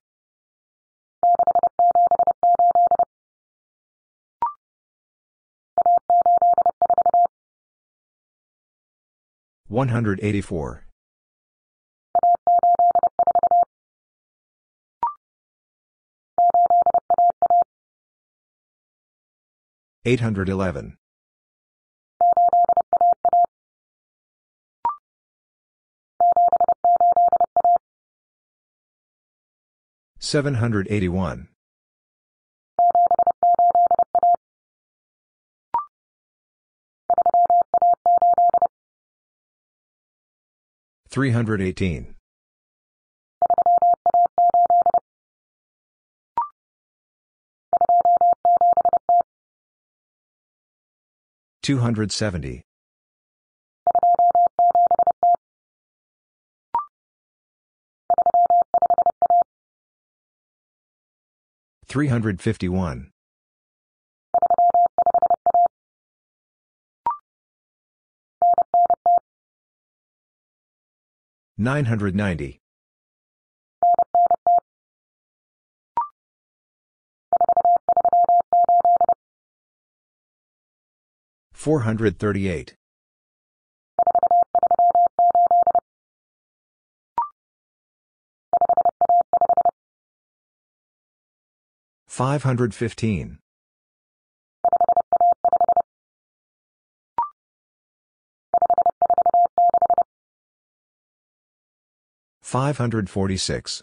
one hundred eighty-four. eight hundred eleven. seven hundred eighty-one. three hundred eighteen. two hundred seventy. three hundred fifty-one. nine hundred ninety. four hundred thirty-eight. five hundred fifteen. five hundred forty-six.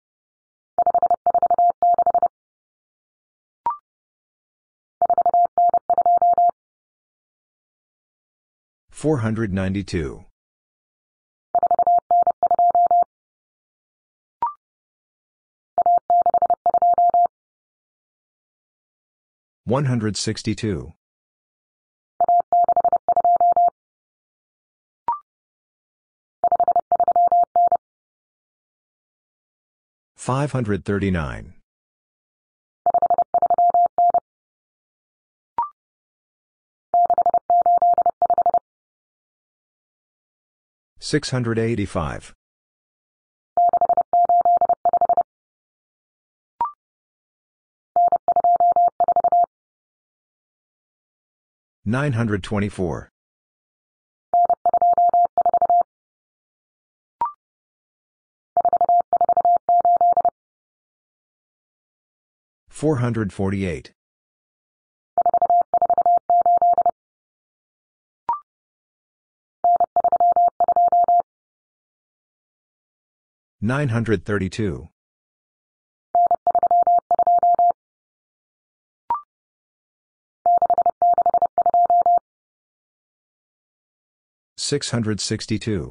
four hundred ninety-two. one hundred sixty-two. five hundred thirty-nine. six hundred eighty-five. nine hundred twenty-four. four hundred forty-eight. nine hundred thirty-two. six hundred sixty-two.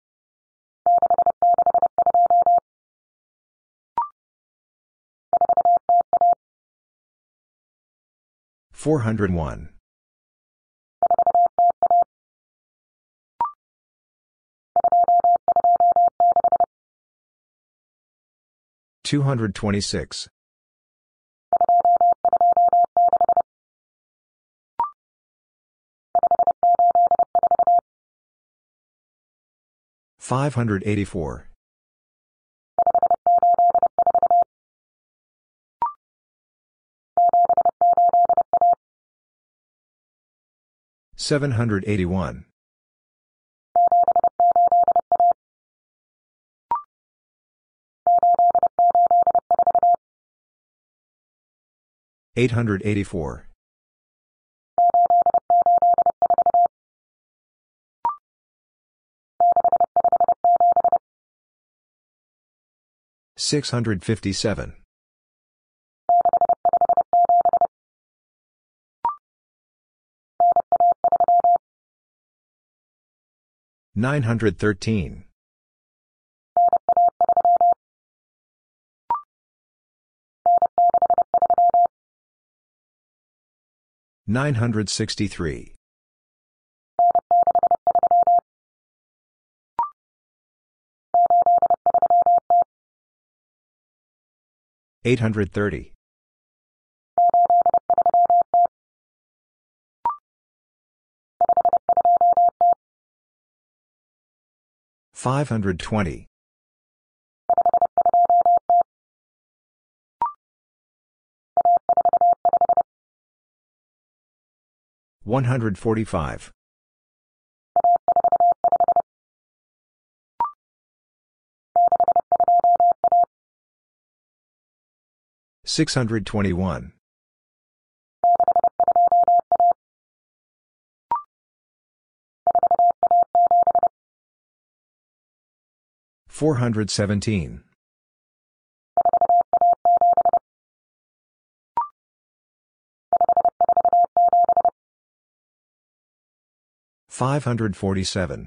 four hundred one. two hundred twenty-six. five hundred eighty-four. seven hundred eighty-one. eight hundred eighty-four. six hundred fifty-seven. nine hundred thirteen. nine hundred sixty-three. eight hundred thirty. five hundred twenty. one hundred forty-five. six hundred twenty-one. four hundred seventeen. five hundred forty-seven.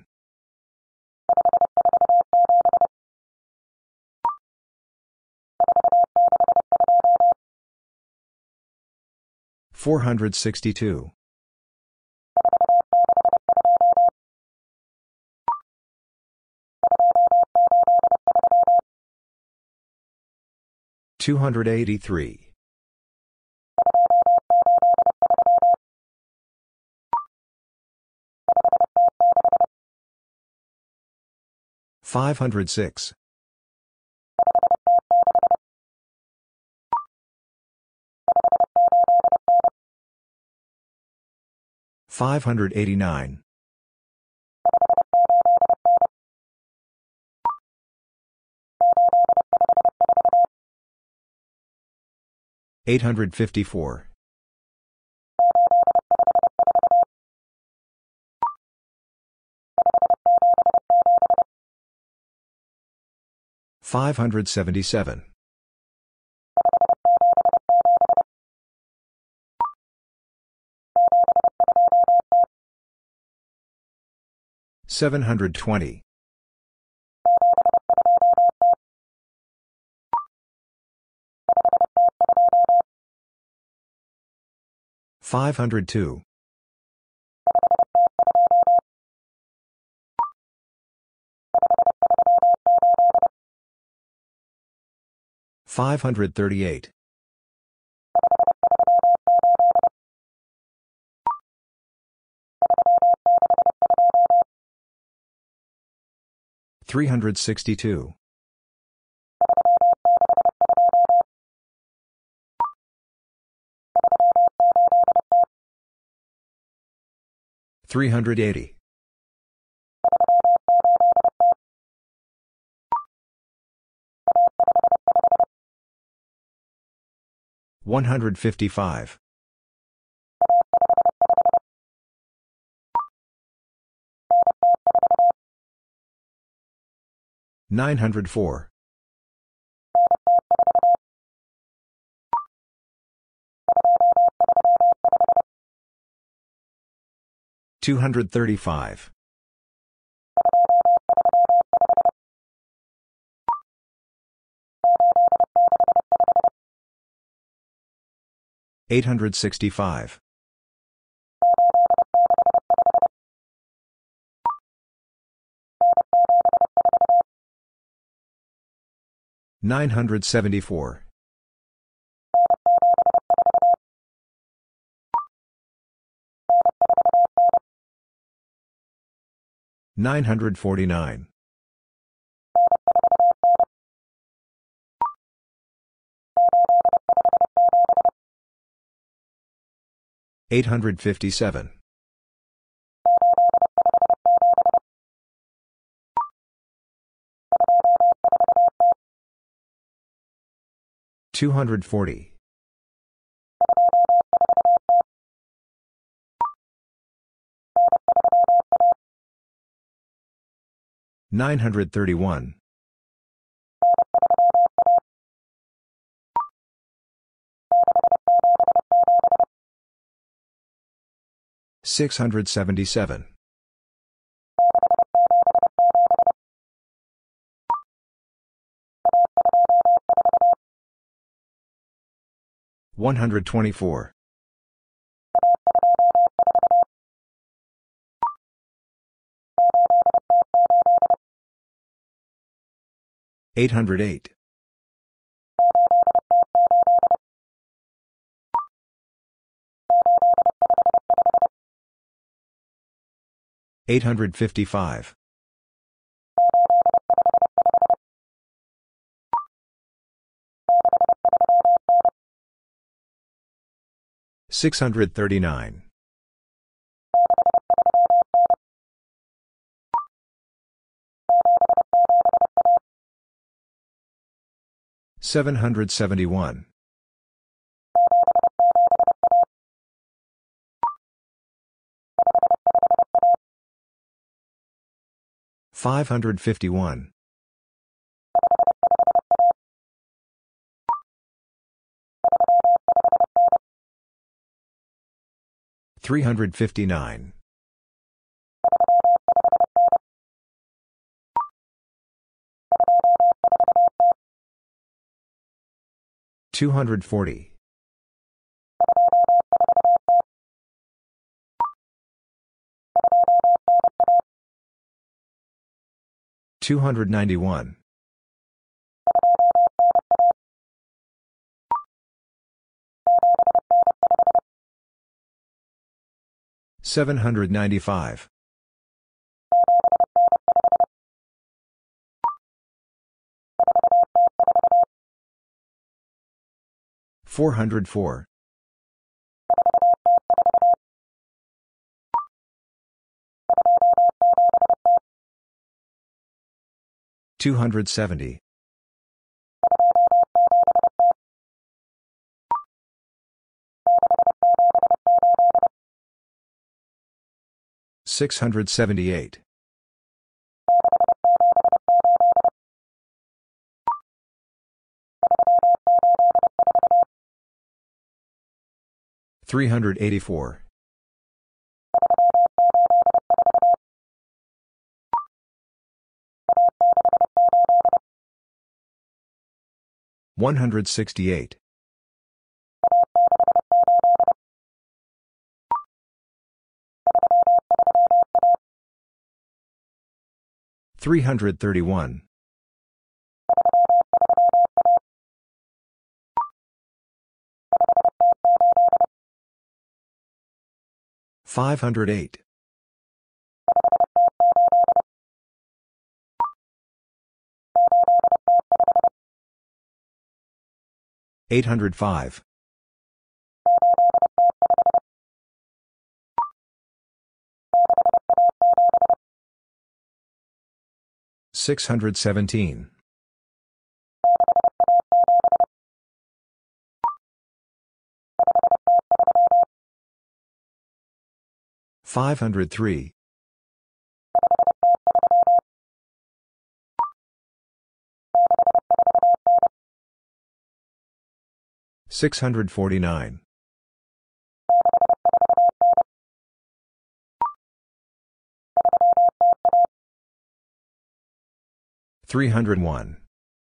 four hundred sixty-two. two hundred eighty-three. five hundred six. five hundred eighty-nine. eight hundred fifty-four. five hundred seventy-seven. seven hundred twenty. five hundred two. five hundred thirty-eight. three hundred sixty-two. three hundred eighty. one hundred fifty-five. nine hundred four. two hundred thirty-five. eight hundred sixty-five. nine hundred seventy-four. nine hundred forty-nine. eight hundred fifty-seven. two hundred forty. nine hundred thirty-one. six hundred seventy-seven. one hundred twenty-four. eight hundred eight. eight hundred fifty-five. six hundred thirty-nine. seven hundred seventy-one. five hundred fifty-one. three hundred fifty-nine. two hundred forty. two hundred ninety-one. seven hundred ninety-five. four hundred four. two hundred seventy. six hundred seventy-eight. three hundred eighty-four. one hundred sixty-eight. three hundred thirty-one. five hundred eight. eight hundred five. six hundred seventeen. five hundred three. six hundred forty-nine. three hundred one.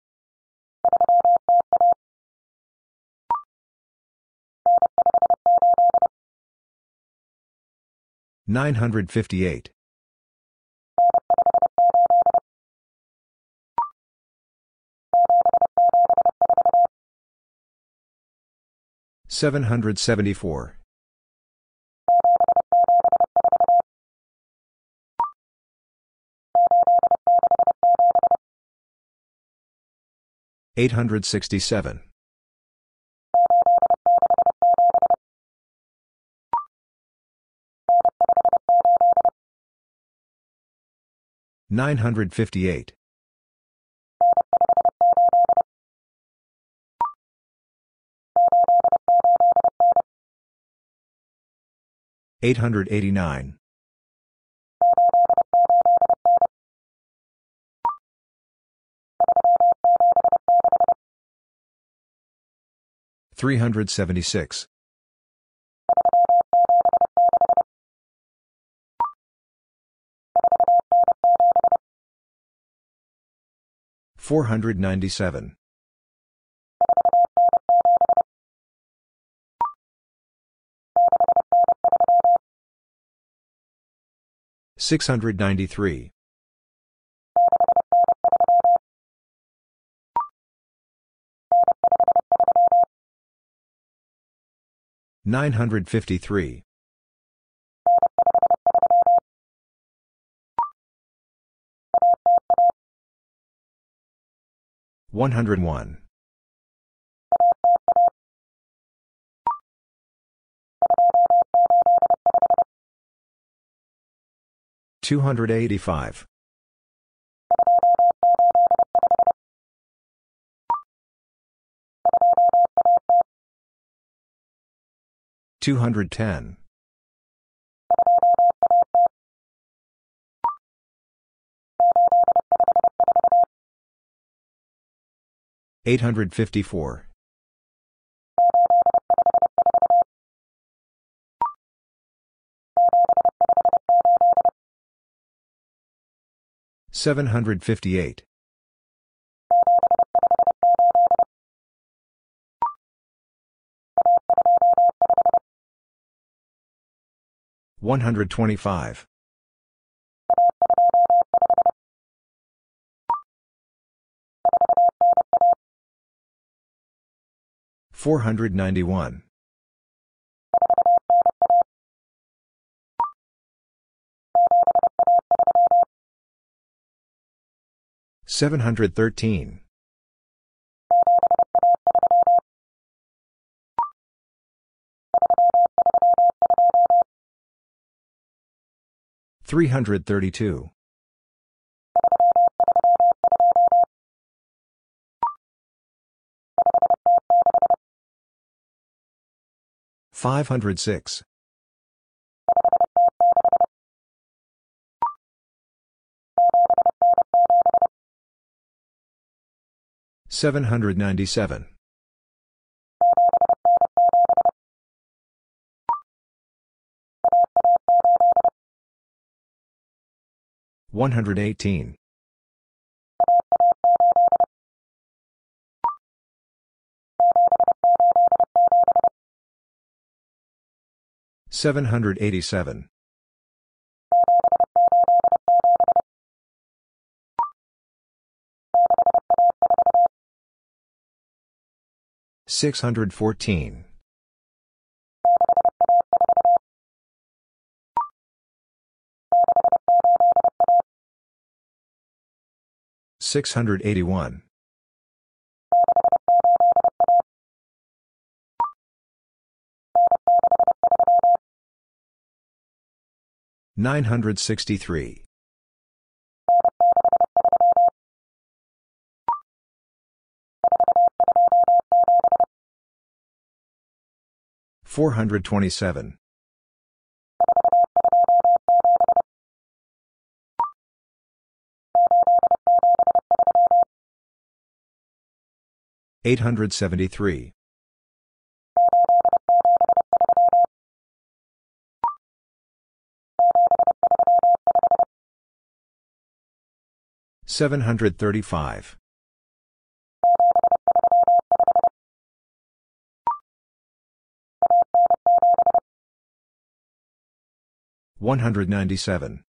nine hundred fifty-eight. seven hundred seventy-four. eight hundred sixty-seven. nine hundred fifty-eight. eight hundred eighty-nine. three hundred seventy-six. four hundred ninety-seven. six hundred ninety-three. nine hundred fifty-three. one hundred one. two hundred eighty-five. two hundred ten. eight hundred fifty-four. seven hundred fifty-eight. one hundred twenty-five. four hundred ninety-one. seven hundred thirteen. three hundred thirty-two. five hundred six. seven hundred ninety-seven. one hundred eighteen. seven hundred eighty-seven. six hundred fourteen. six hundred eighty-one. nine hundred sixty-three. four hundred twenty-seven. eight hundred seventy-three. seven hundred thirty-five. one hundred ninety-seven.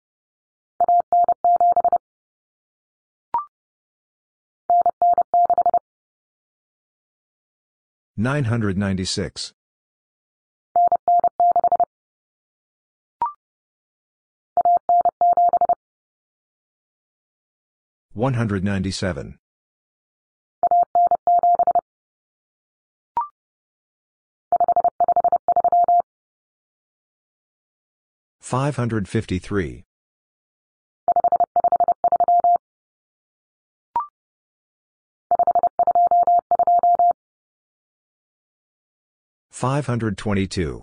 nine hundred ninety-six. one hundred ninety-seven. five hundred fifty-three. five hundred twenty-two.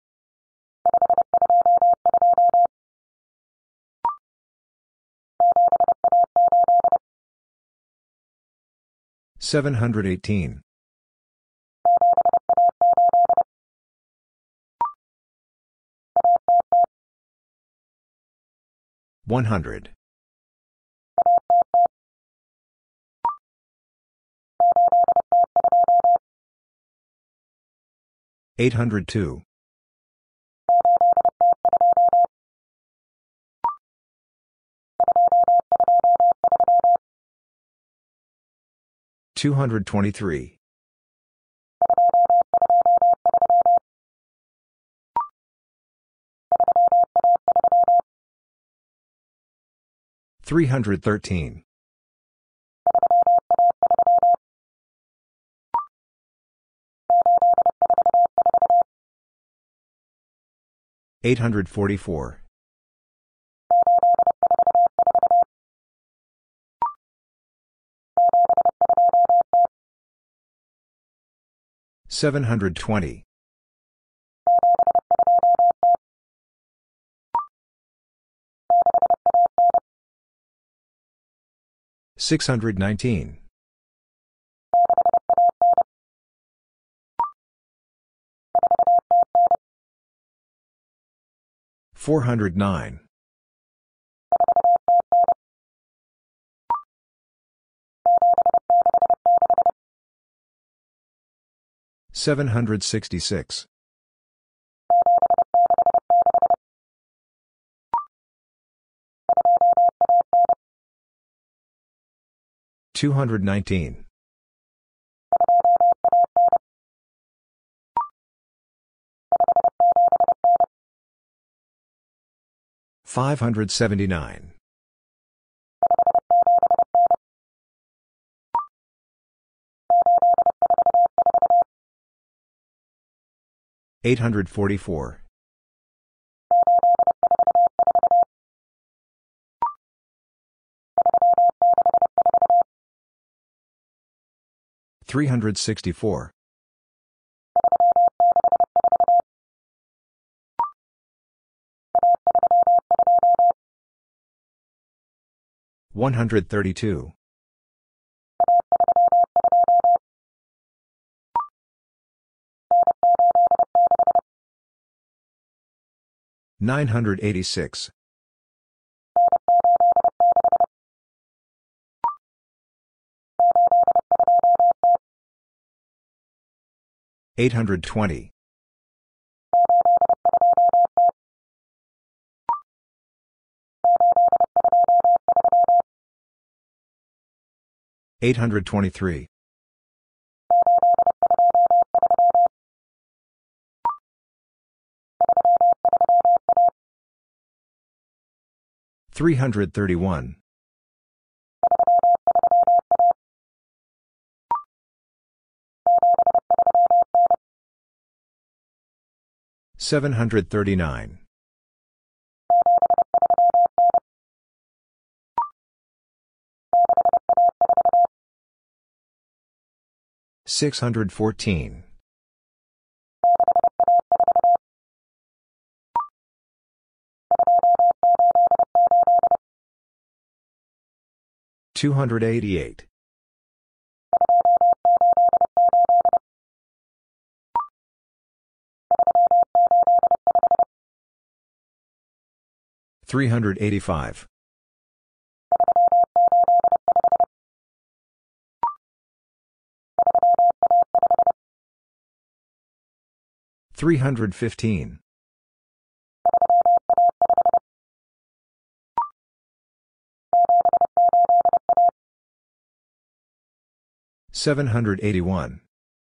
seven hundred eighteen. one hundred. eight hundred two. two hundred twenty-three. three hundred thirteen. eight hundred forty-four. seven hundred twenty. six hundred nineteen. four hundred nine. seven hundred sixty-six. two hundred nineteen. five hundred seventy-nine. eight hundred forty-four. three hundred sixty-four. one hundred thirty-two. nine hundred eighty-six. eight hundred twenty. eight hundred twenty-three. three hundred thirty-one. seven hundred thirty-nine. six hundred fourteen. two hundred eighty-eight. three hundred eighty-five. three hundred fifteen. seven hundred eighty-one.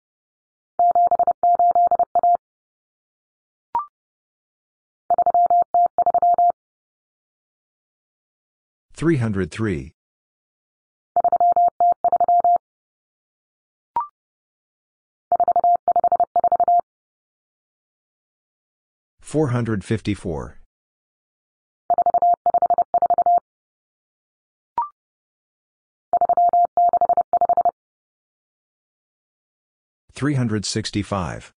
three hundred three. four hundred fifty-four. three hundred sixty-five.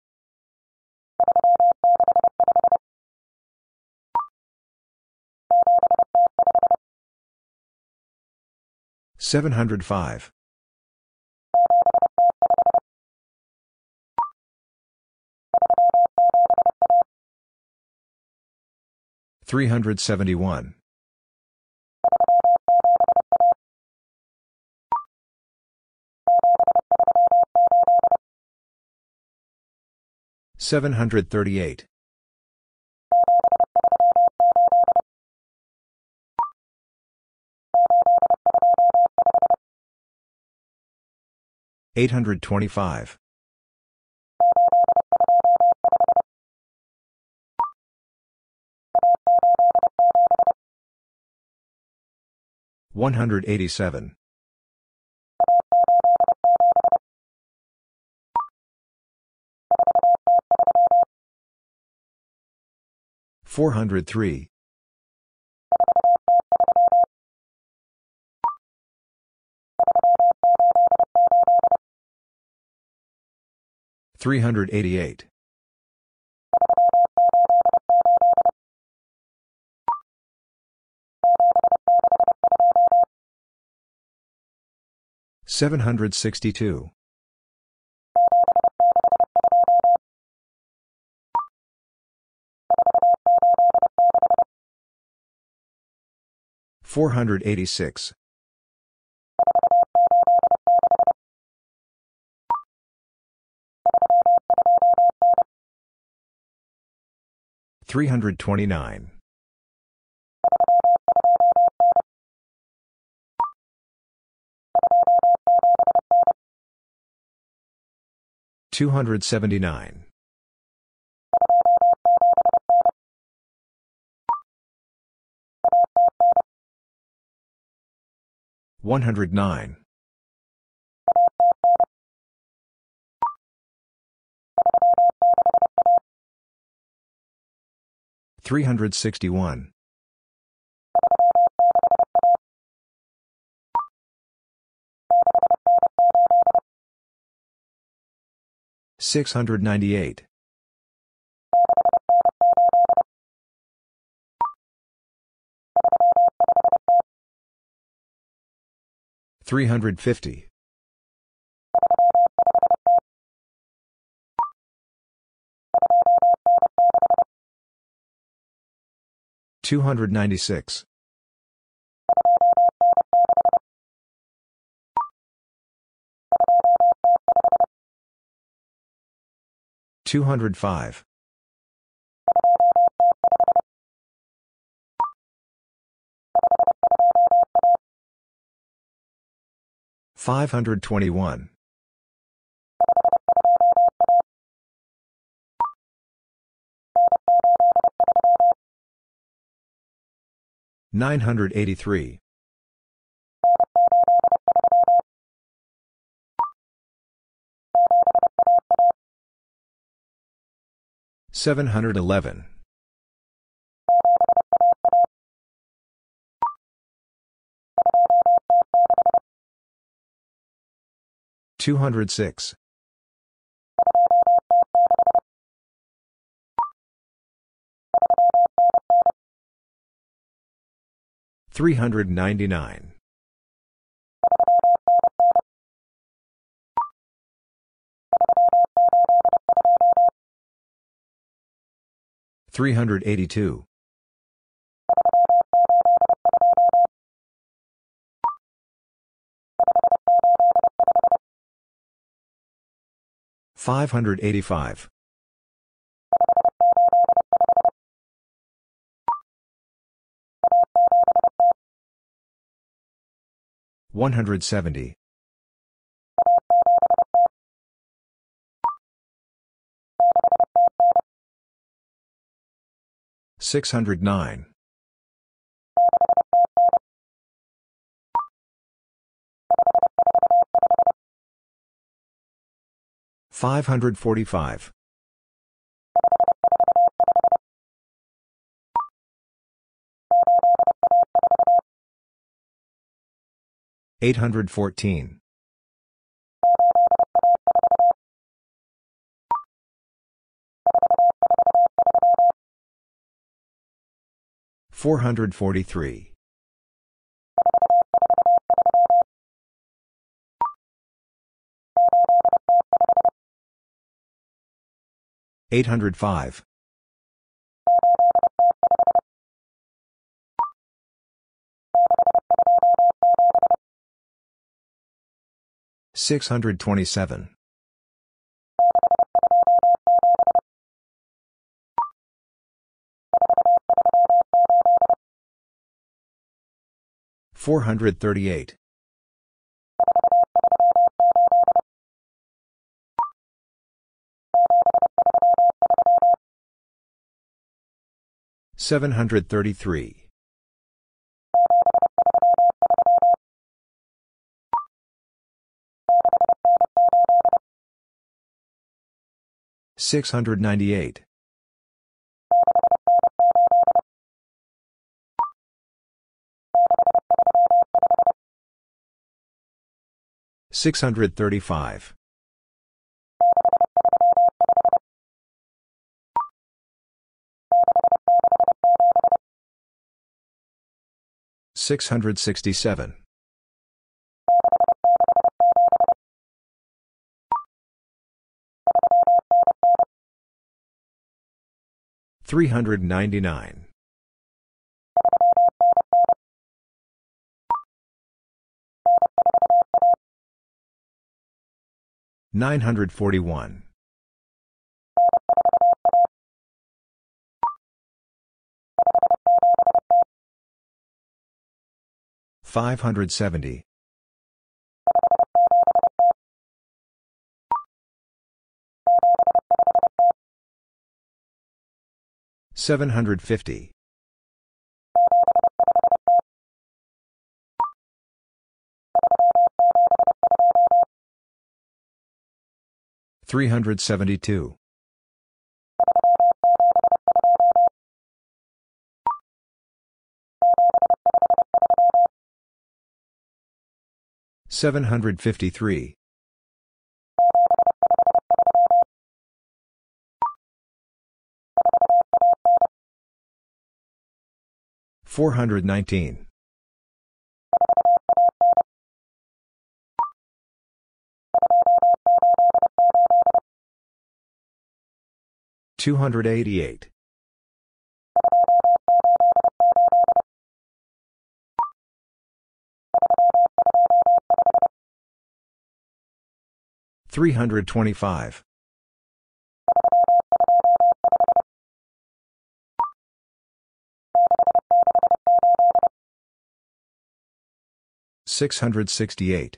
seven hundred five. three hundred seventy-one. seven hundred thirty-eight. eight hundred twenty-five. one hundred eighty-seven. four hundred three. three hundred eighty-eight. seven hundred sixty-two. four hundred eighty-six. three hundred twenty-nine. two hundred seventy-nine. one hundred nine. three hundred sixty-one. six hundred ninety-eight. three hundred fifty. two hundred ninety-six. two hundred five. five hundred twenty-one. nine hundred eighty-three. seven hundred eleven. two hundred six. three hundred ninety-nine. three hundred eighty-two. five hundred eighty-five. one hundred seventy. six hundred nine. five hundred forty-five. eight hundred fourteen. four hundred forty-three. eight hundred five. six hundred twenty-seven. four hundred thirty-eight. seven hundred thirty-three. six hundred ninety-eight. six hundred thirty-five. six hundred sixty-seven. three hundred ninety-nine. nine hundred forty-one. five hundred seventy. seven hundred fifty. three hundred seventy-two. seven hundred fifty-three. four hundred nineteen. two hundred eighty-eight. three hundred twenty-five. six hundred sixty-eight.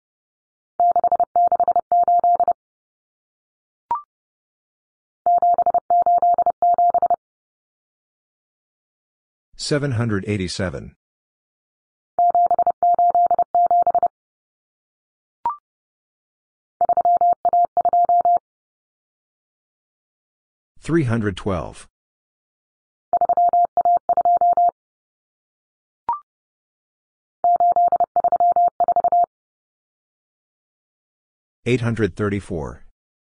seven hundred eighty-seven. three hundred twelve. eight hundred thirty-four.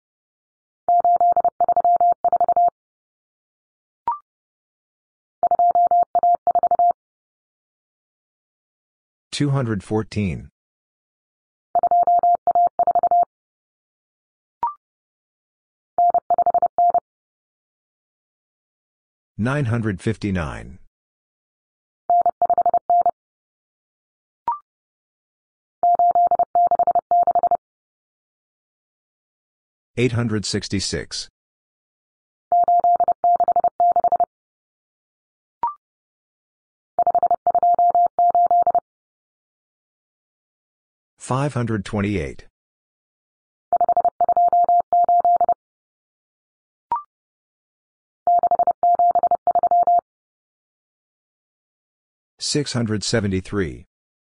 two hundred fourteen. nine hundred fifty-nine. eight hundred sixty-six. five hundred twenty-eight. six hundred seventy-three.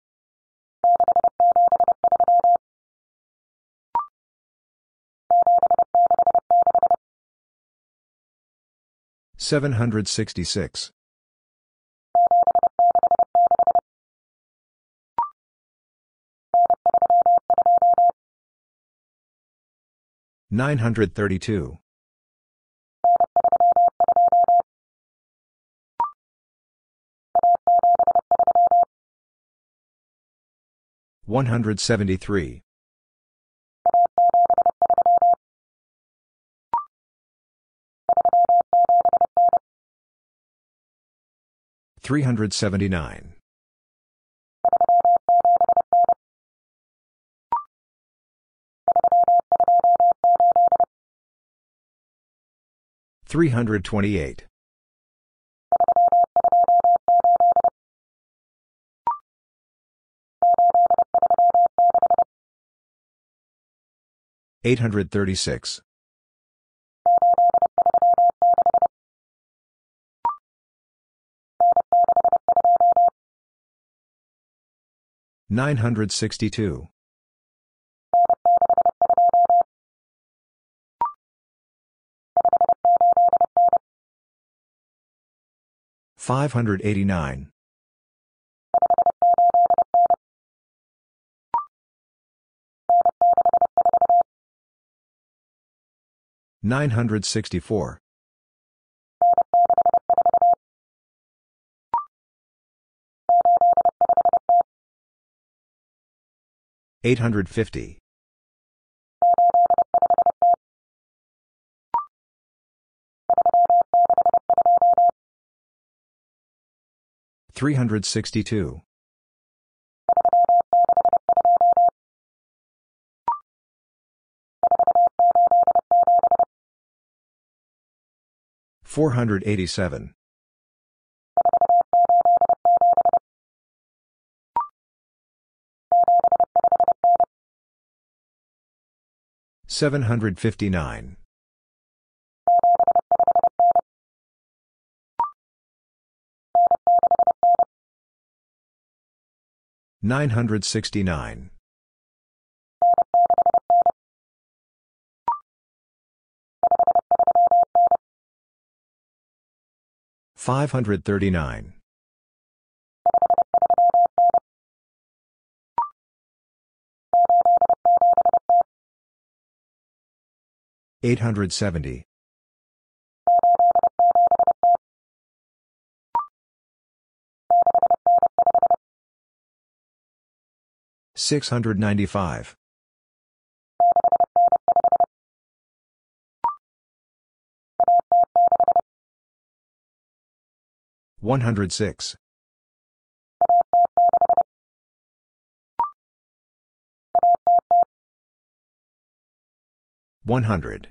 seven hundred sixty-six. nine hundred thirty-two. one hundred seventy-three. three hundred seventy-nine. three hundred twenty-eight. eight hundred thirty-six. nine hundred sixty-two. five hundred eighty-nine. nine hundred sixty-four. eight hundred fifty. three hundred sixty-two. four hundred eighty-seven. seven hundred fifty-nine. nine hundred sixty-nine. five hundred thirty-nine. eight hundred seventy. six hundred ninety-five. one hundred six. one hundred.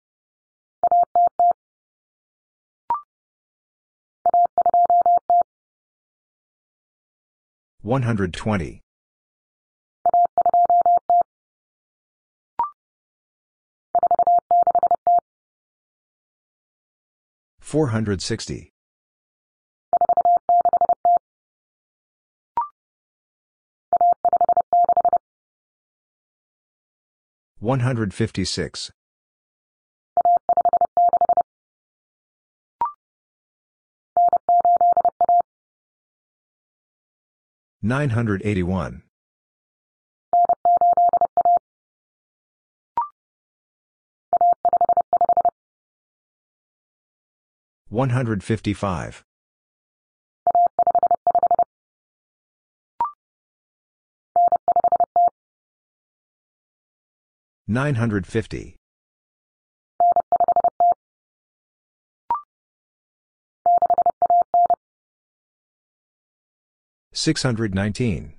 one hundred twenty. four hundred sixty. one hundred fifty-six. nine hundred eighty-one. one hundred fifty-five. nine hundred fifty. six hundred nineteen.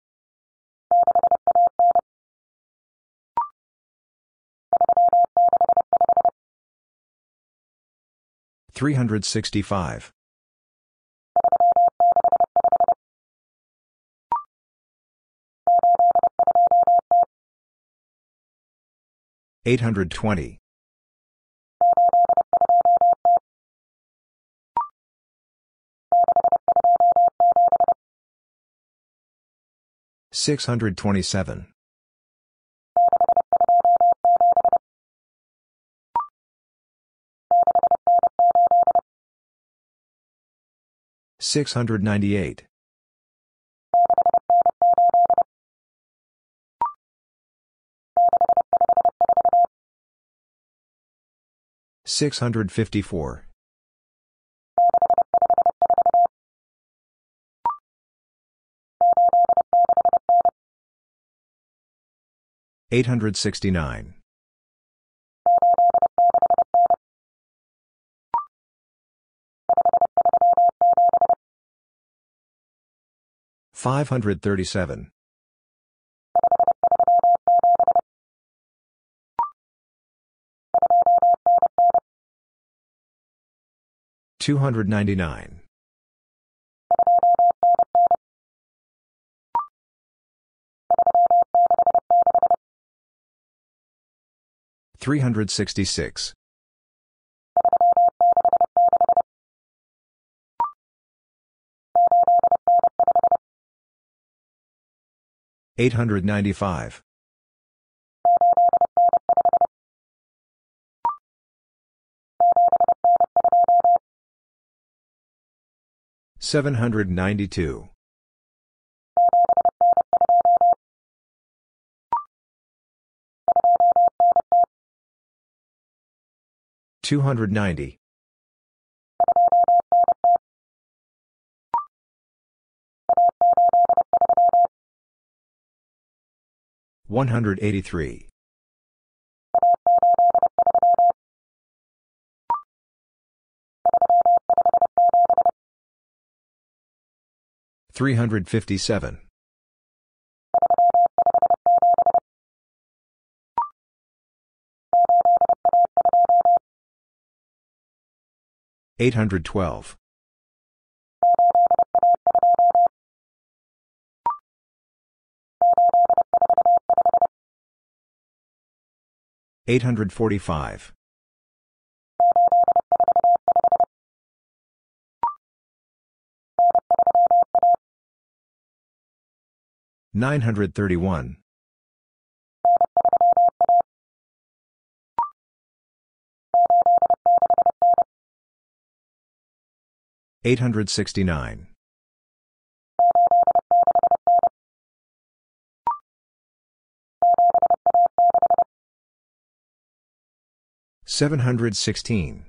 three hundred sixty-five. eight hundred twenty. six hundred twenty-seven. six hundred ninety-eight. six hundred fifty-four. eight hundred sixty-nine. five hundred thirty-seven. two hundred ninety-nine. three hundred sixty-six. eight hundred ninety-five. seven hundred ninety-two. two hundred ninety. one hundred eighty-three. three hundred fifty-seven. eight hundred twelve. eight hundred forty-five. nine hundred thirty-one. eight hundred sixty-nine. seven hundred sixteen.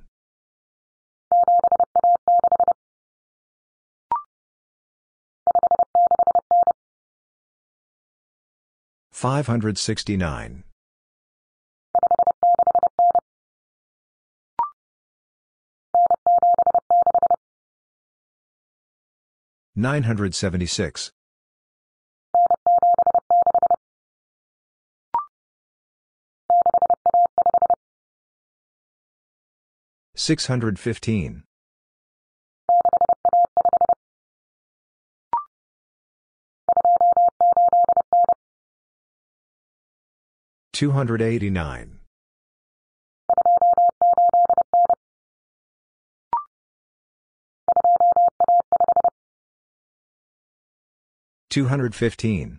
five hundred sixty-nine. nine hundred seventy-six. six hundred fifteen. two hundred eighty-nine. two hundred fifteen.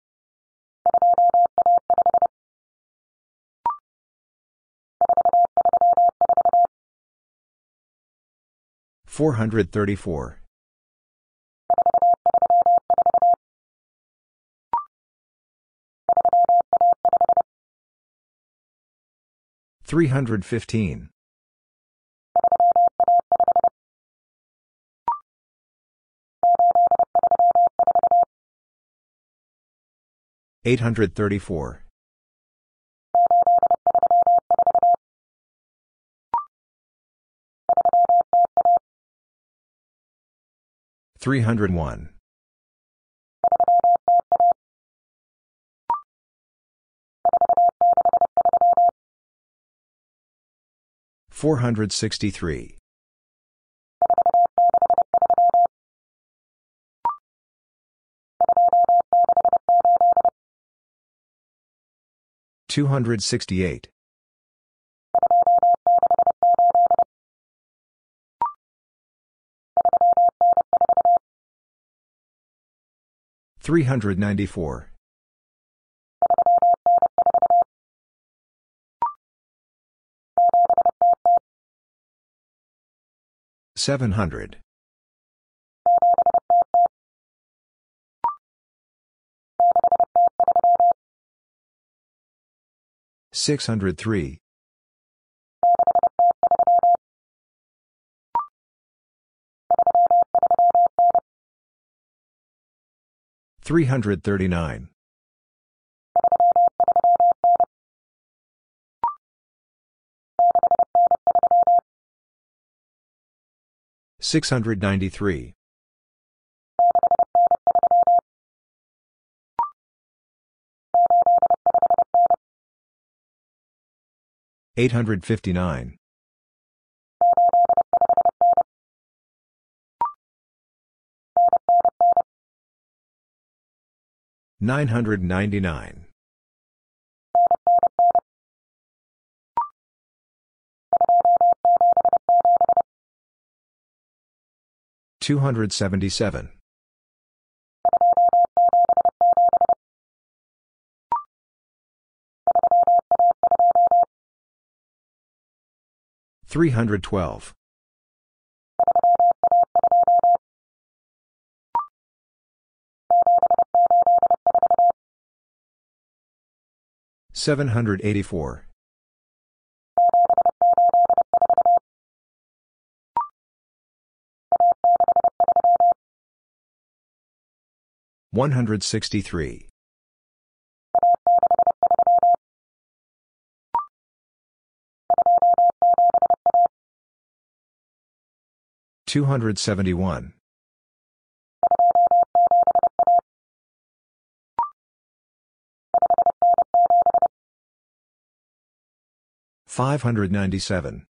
four hundred thirty-four. three hundred fifteen. eight hundred thirty-four. three hundred one. four hundred sixty-three. two hundred sixty-eight. three hundred ninety-four. seven hundred. six hundred three. three hundred thirty-nine. six hundred ninety-three. eight hundred fifty-nine. nine hundred ninety-nine. two hundred seventy-seven. three hundred twelve. seven hundred eighty-four. one hundred sixty-three. two hundred seventy-one. five hundred ninety-seven.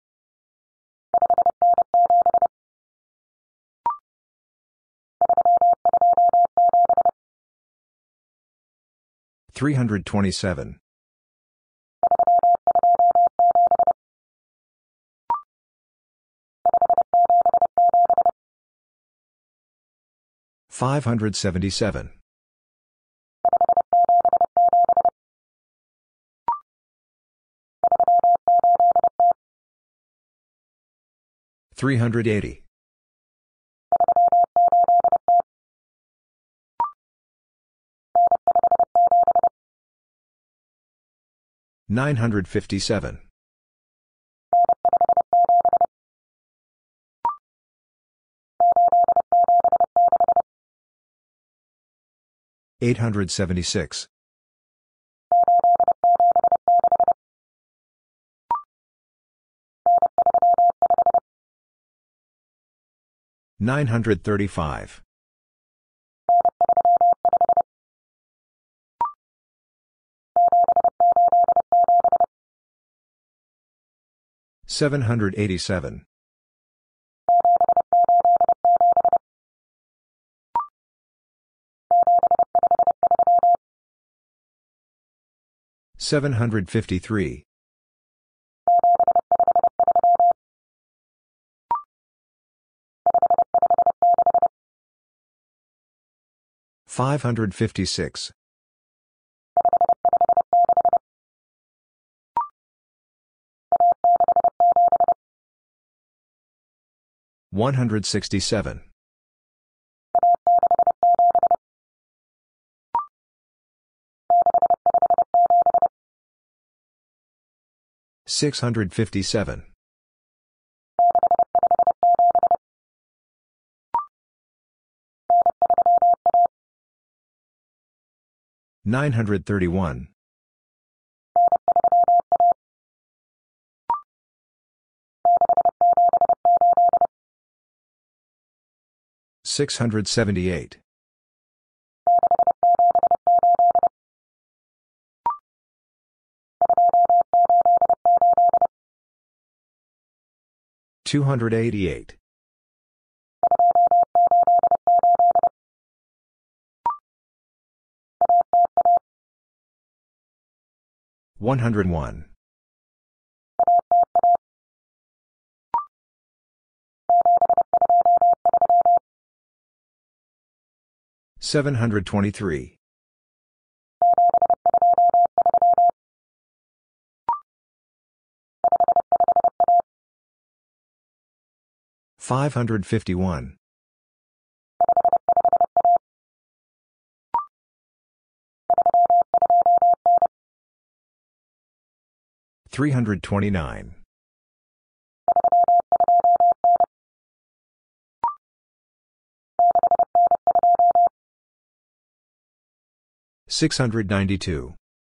three hundred twenty-seven. five hundred seventy-seven. three hundred eighty. nine hundred fifty-seven. eight hundred seventy-six. nine hundred thirty-five. seven hundred eighty-seven. seven hundred fifty-three. five hundred fifty-six. one hundred sixty-seven. six hundred fifty-seven. nine hundred thirty-one. six hundred seventy-eight. two hundred eighty-eight. one hundred one. seven hundred twenty-three. five hundred fifty-one. three hundred twenty-nine. six hundred ninety-two.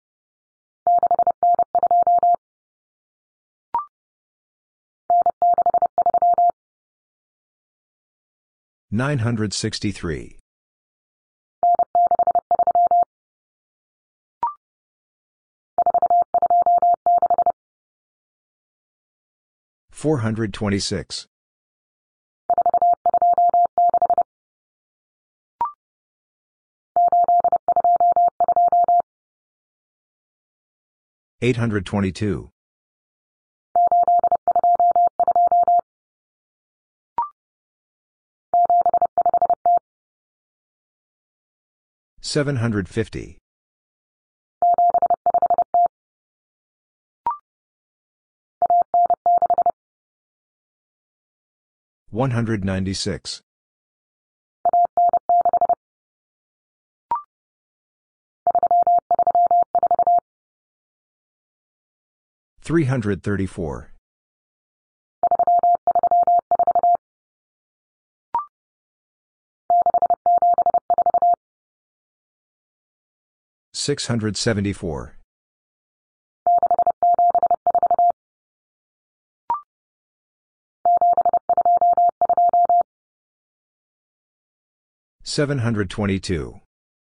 nine hundred sixty-three. four hundred twenty-six. eight hundred twenty-two. seven hundred fifty. one hundred ninety-six. three hundred thirty-four. six hundred seventy-four. seven hundred twenty-two.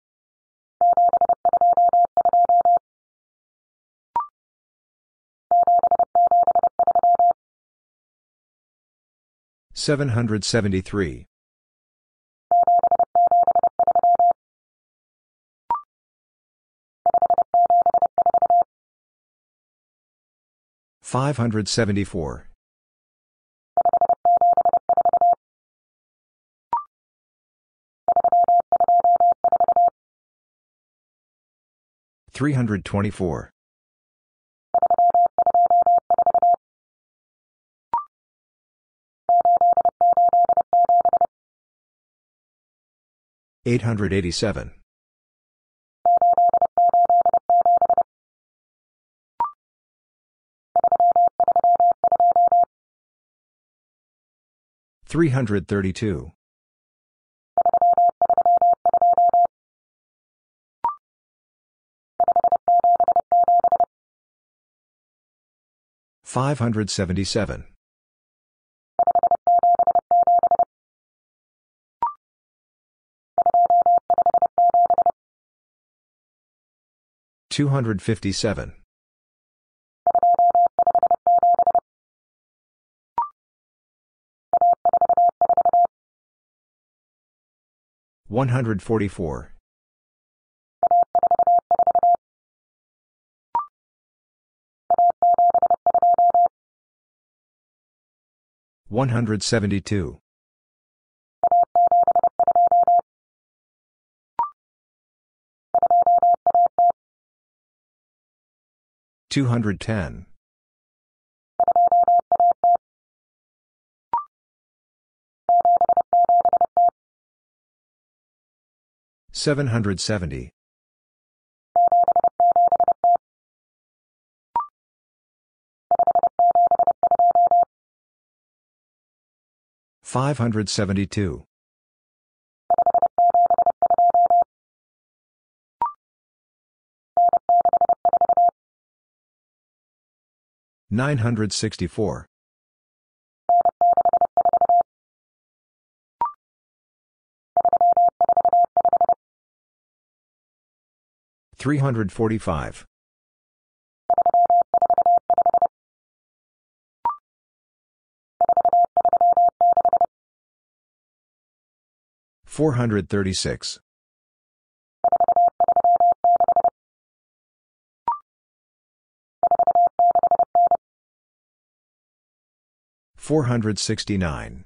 seven hundred seventy-three. five hundred seventy-four. three hundred twenty-four. eight hundred eighty-seven. three hundred thirty-two. five hundred seventy-seven. two hundred fifty-seven. one hundred forty-four. one hundred seventy-two. two hundred ten. seven hundred seventy. five hundred seventy-two. nine hundred sixty-four. three hundred forty-five. four hundred thirty-six. four hundred sixty-nine.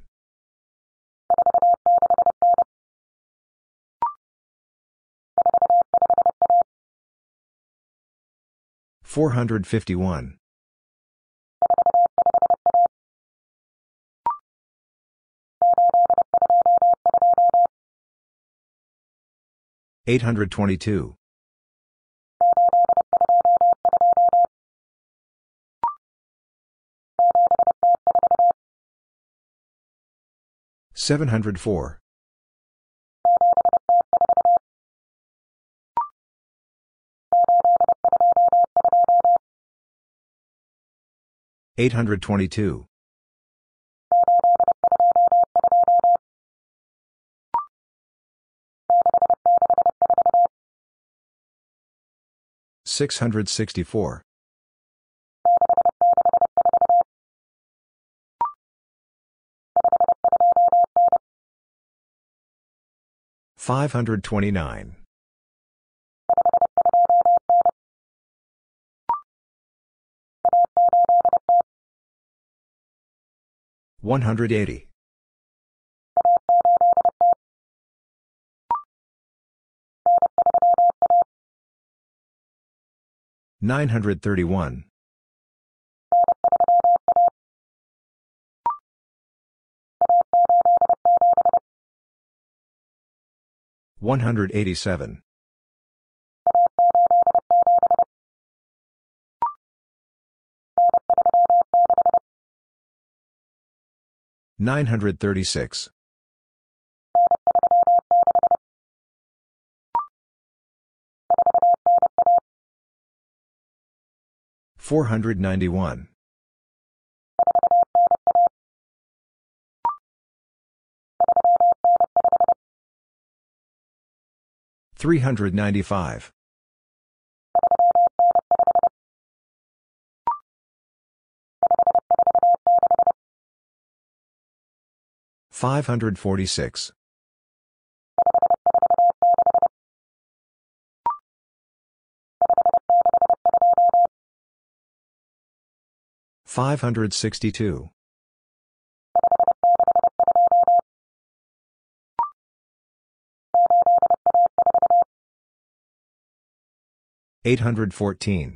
four hundred fifty-one. eight hundred twenty-two. seven hundred four. eight hundred twenty-two. six hundred sixty-four. five hundred twenty-nine. one hundred eighty. nine hundred thirty-one. one hundred eighty-seven. nine hundred thirty-six. four hundred ninety-one. three hundred ninety-five. five hundred forty-six. five hundred sixty-two. eight hundred fourteen.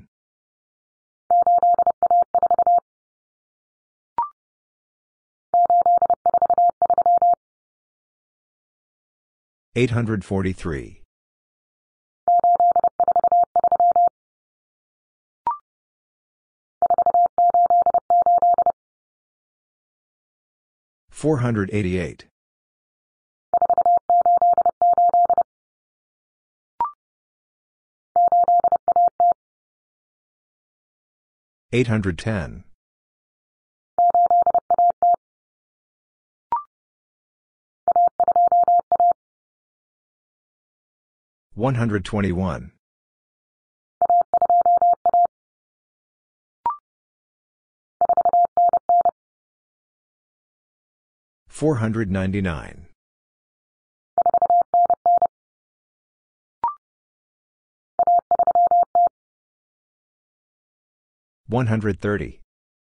eight hundred forty-three. four hundred eighty-eight. eight hundred ten. one hundred twenty-one. four hundred ninety-nine. one hundred thirty.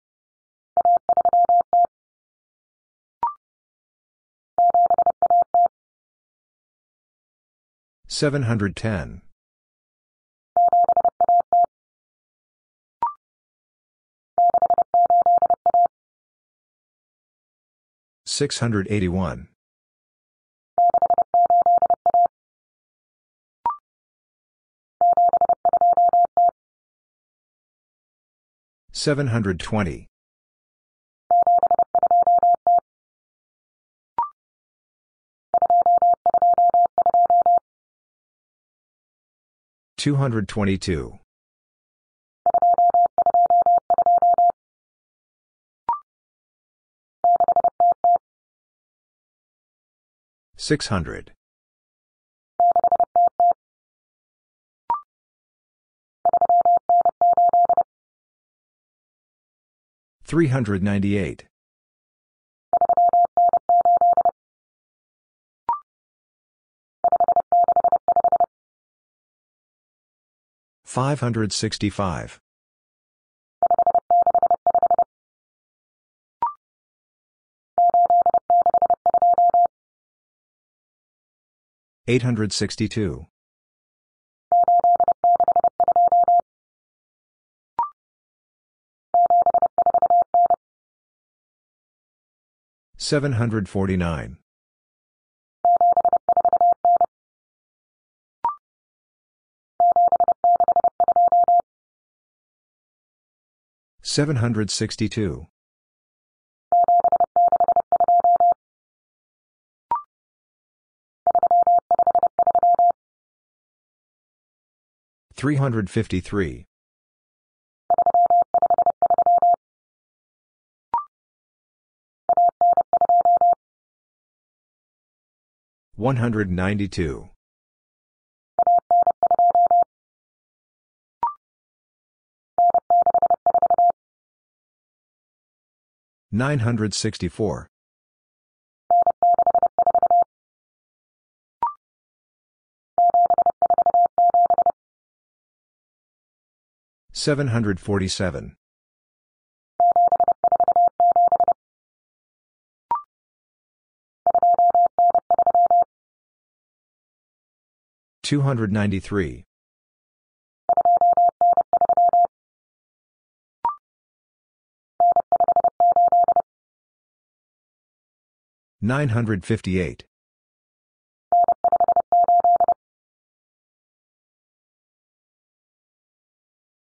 seven hundred ten. six hundred eighty-one. seven hundred twenty. two hundred twenty-two. six hundred. three hundred ninety-eight. five hundred sixty-five. eight hundred sixty-two. seven hundred forty-nine. seven hundred sixty-two. three hundred fifty-three. one hundred ninety-two. nine hundred sixty-four. seven hundred forty-seven. two hundred ninety-three. nine hundred fifty-eight.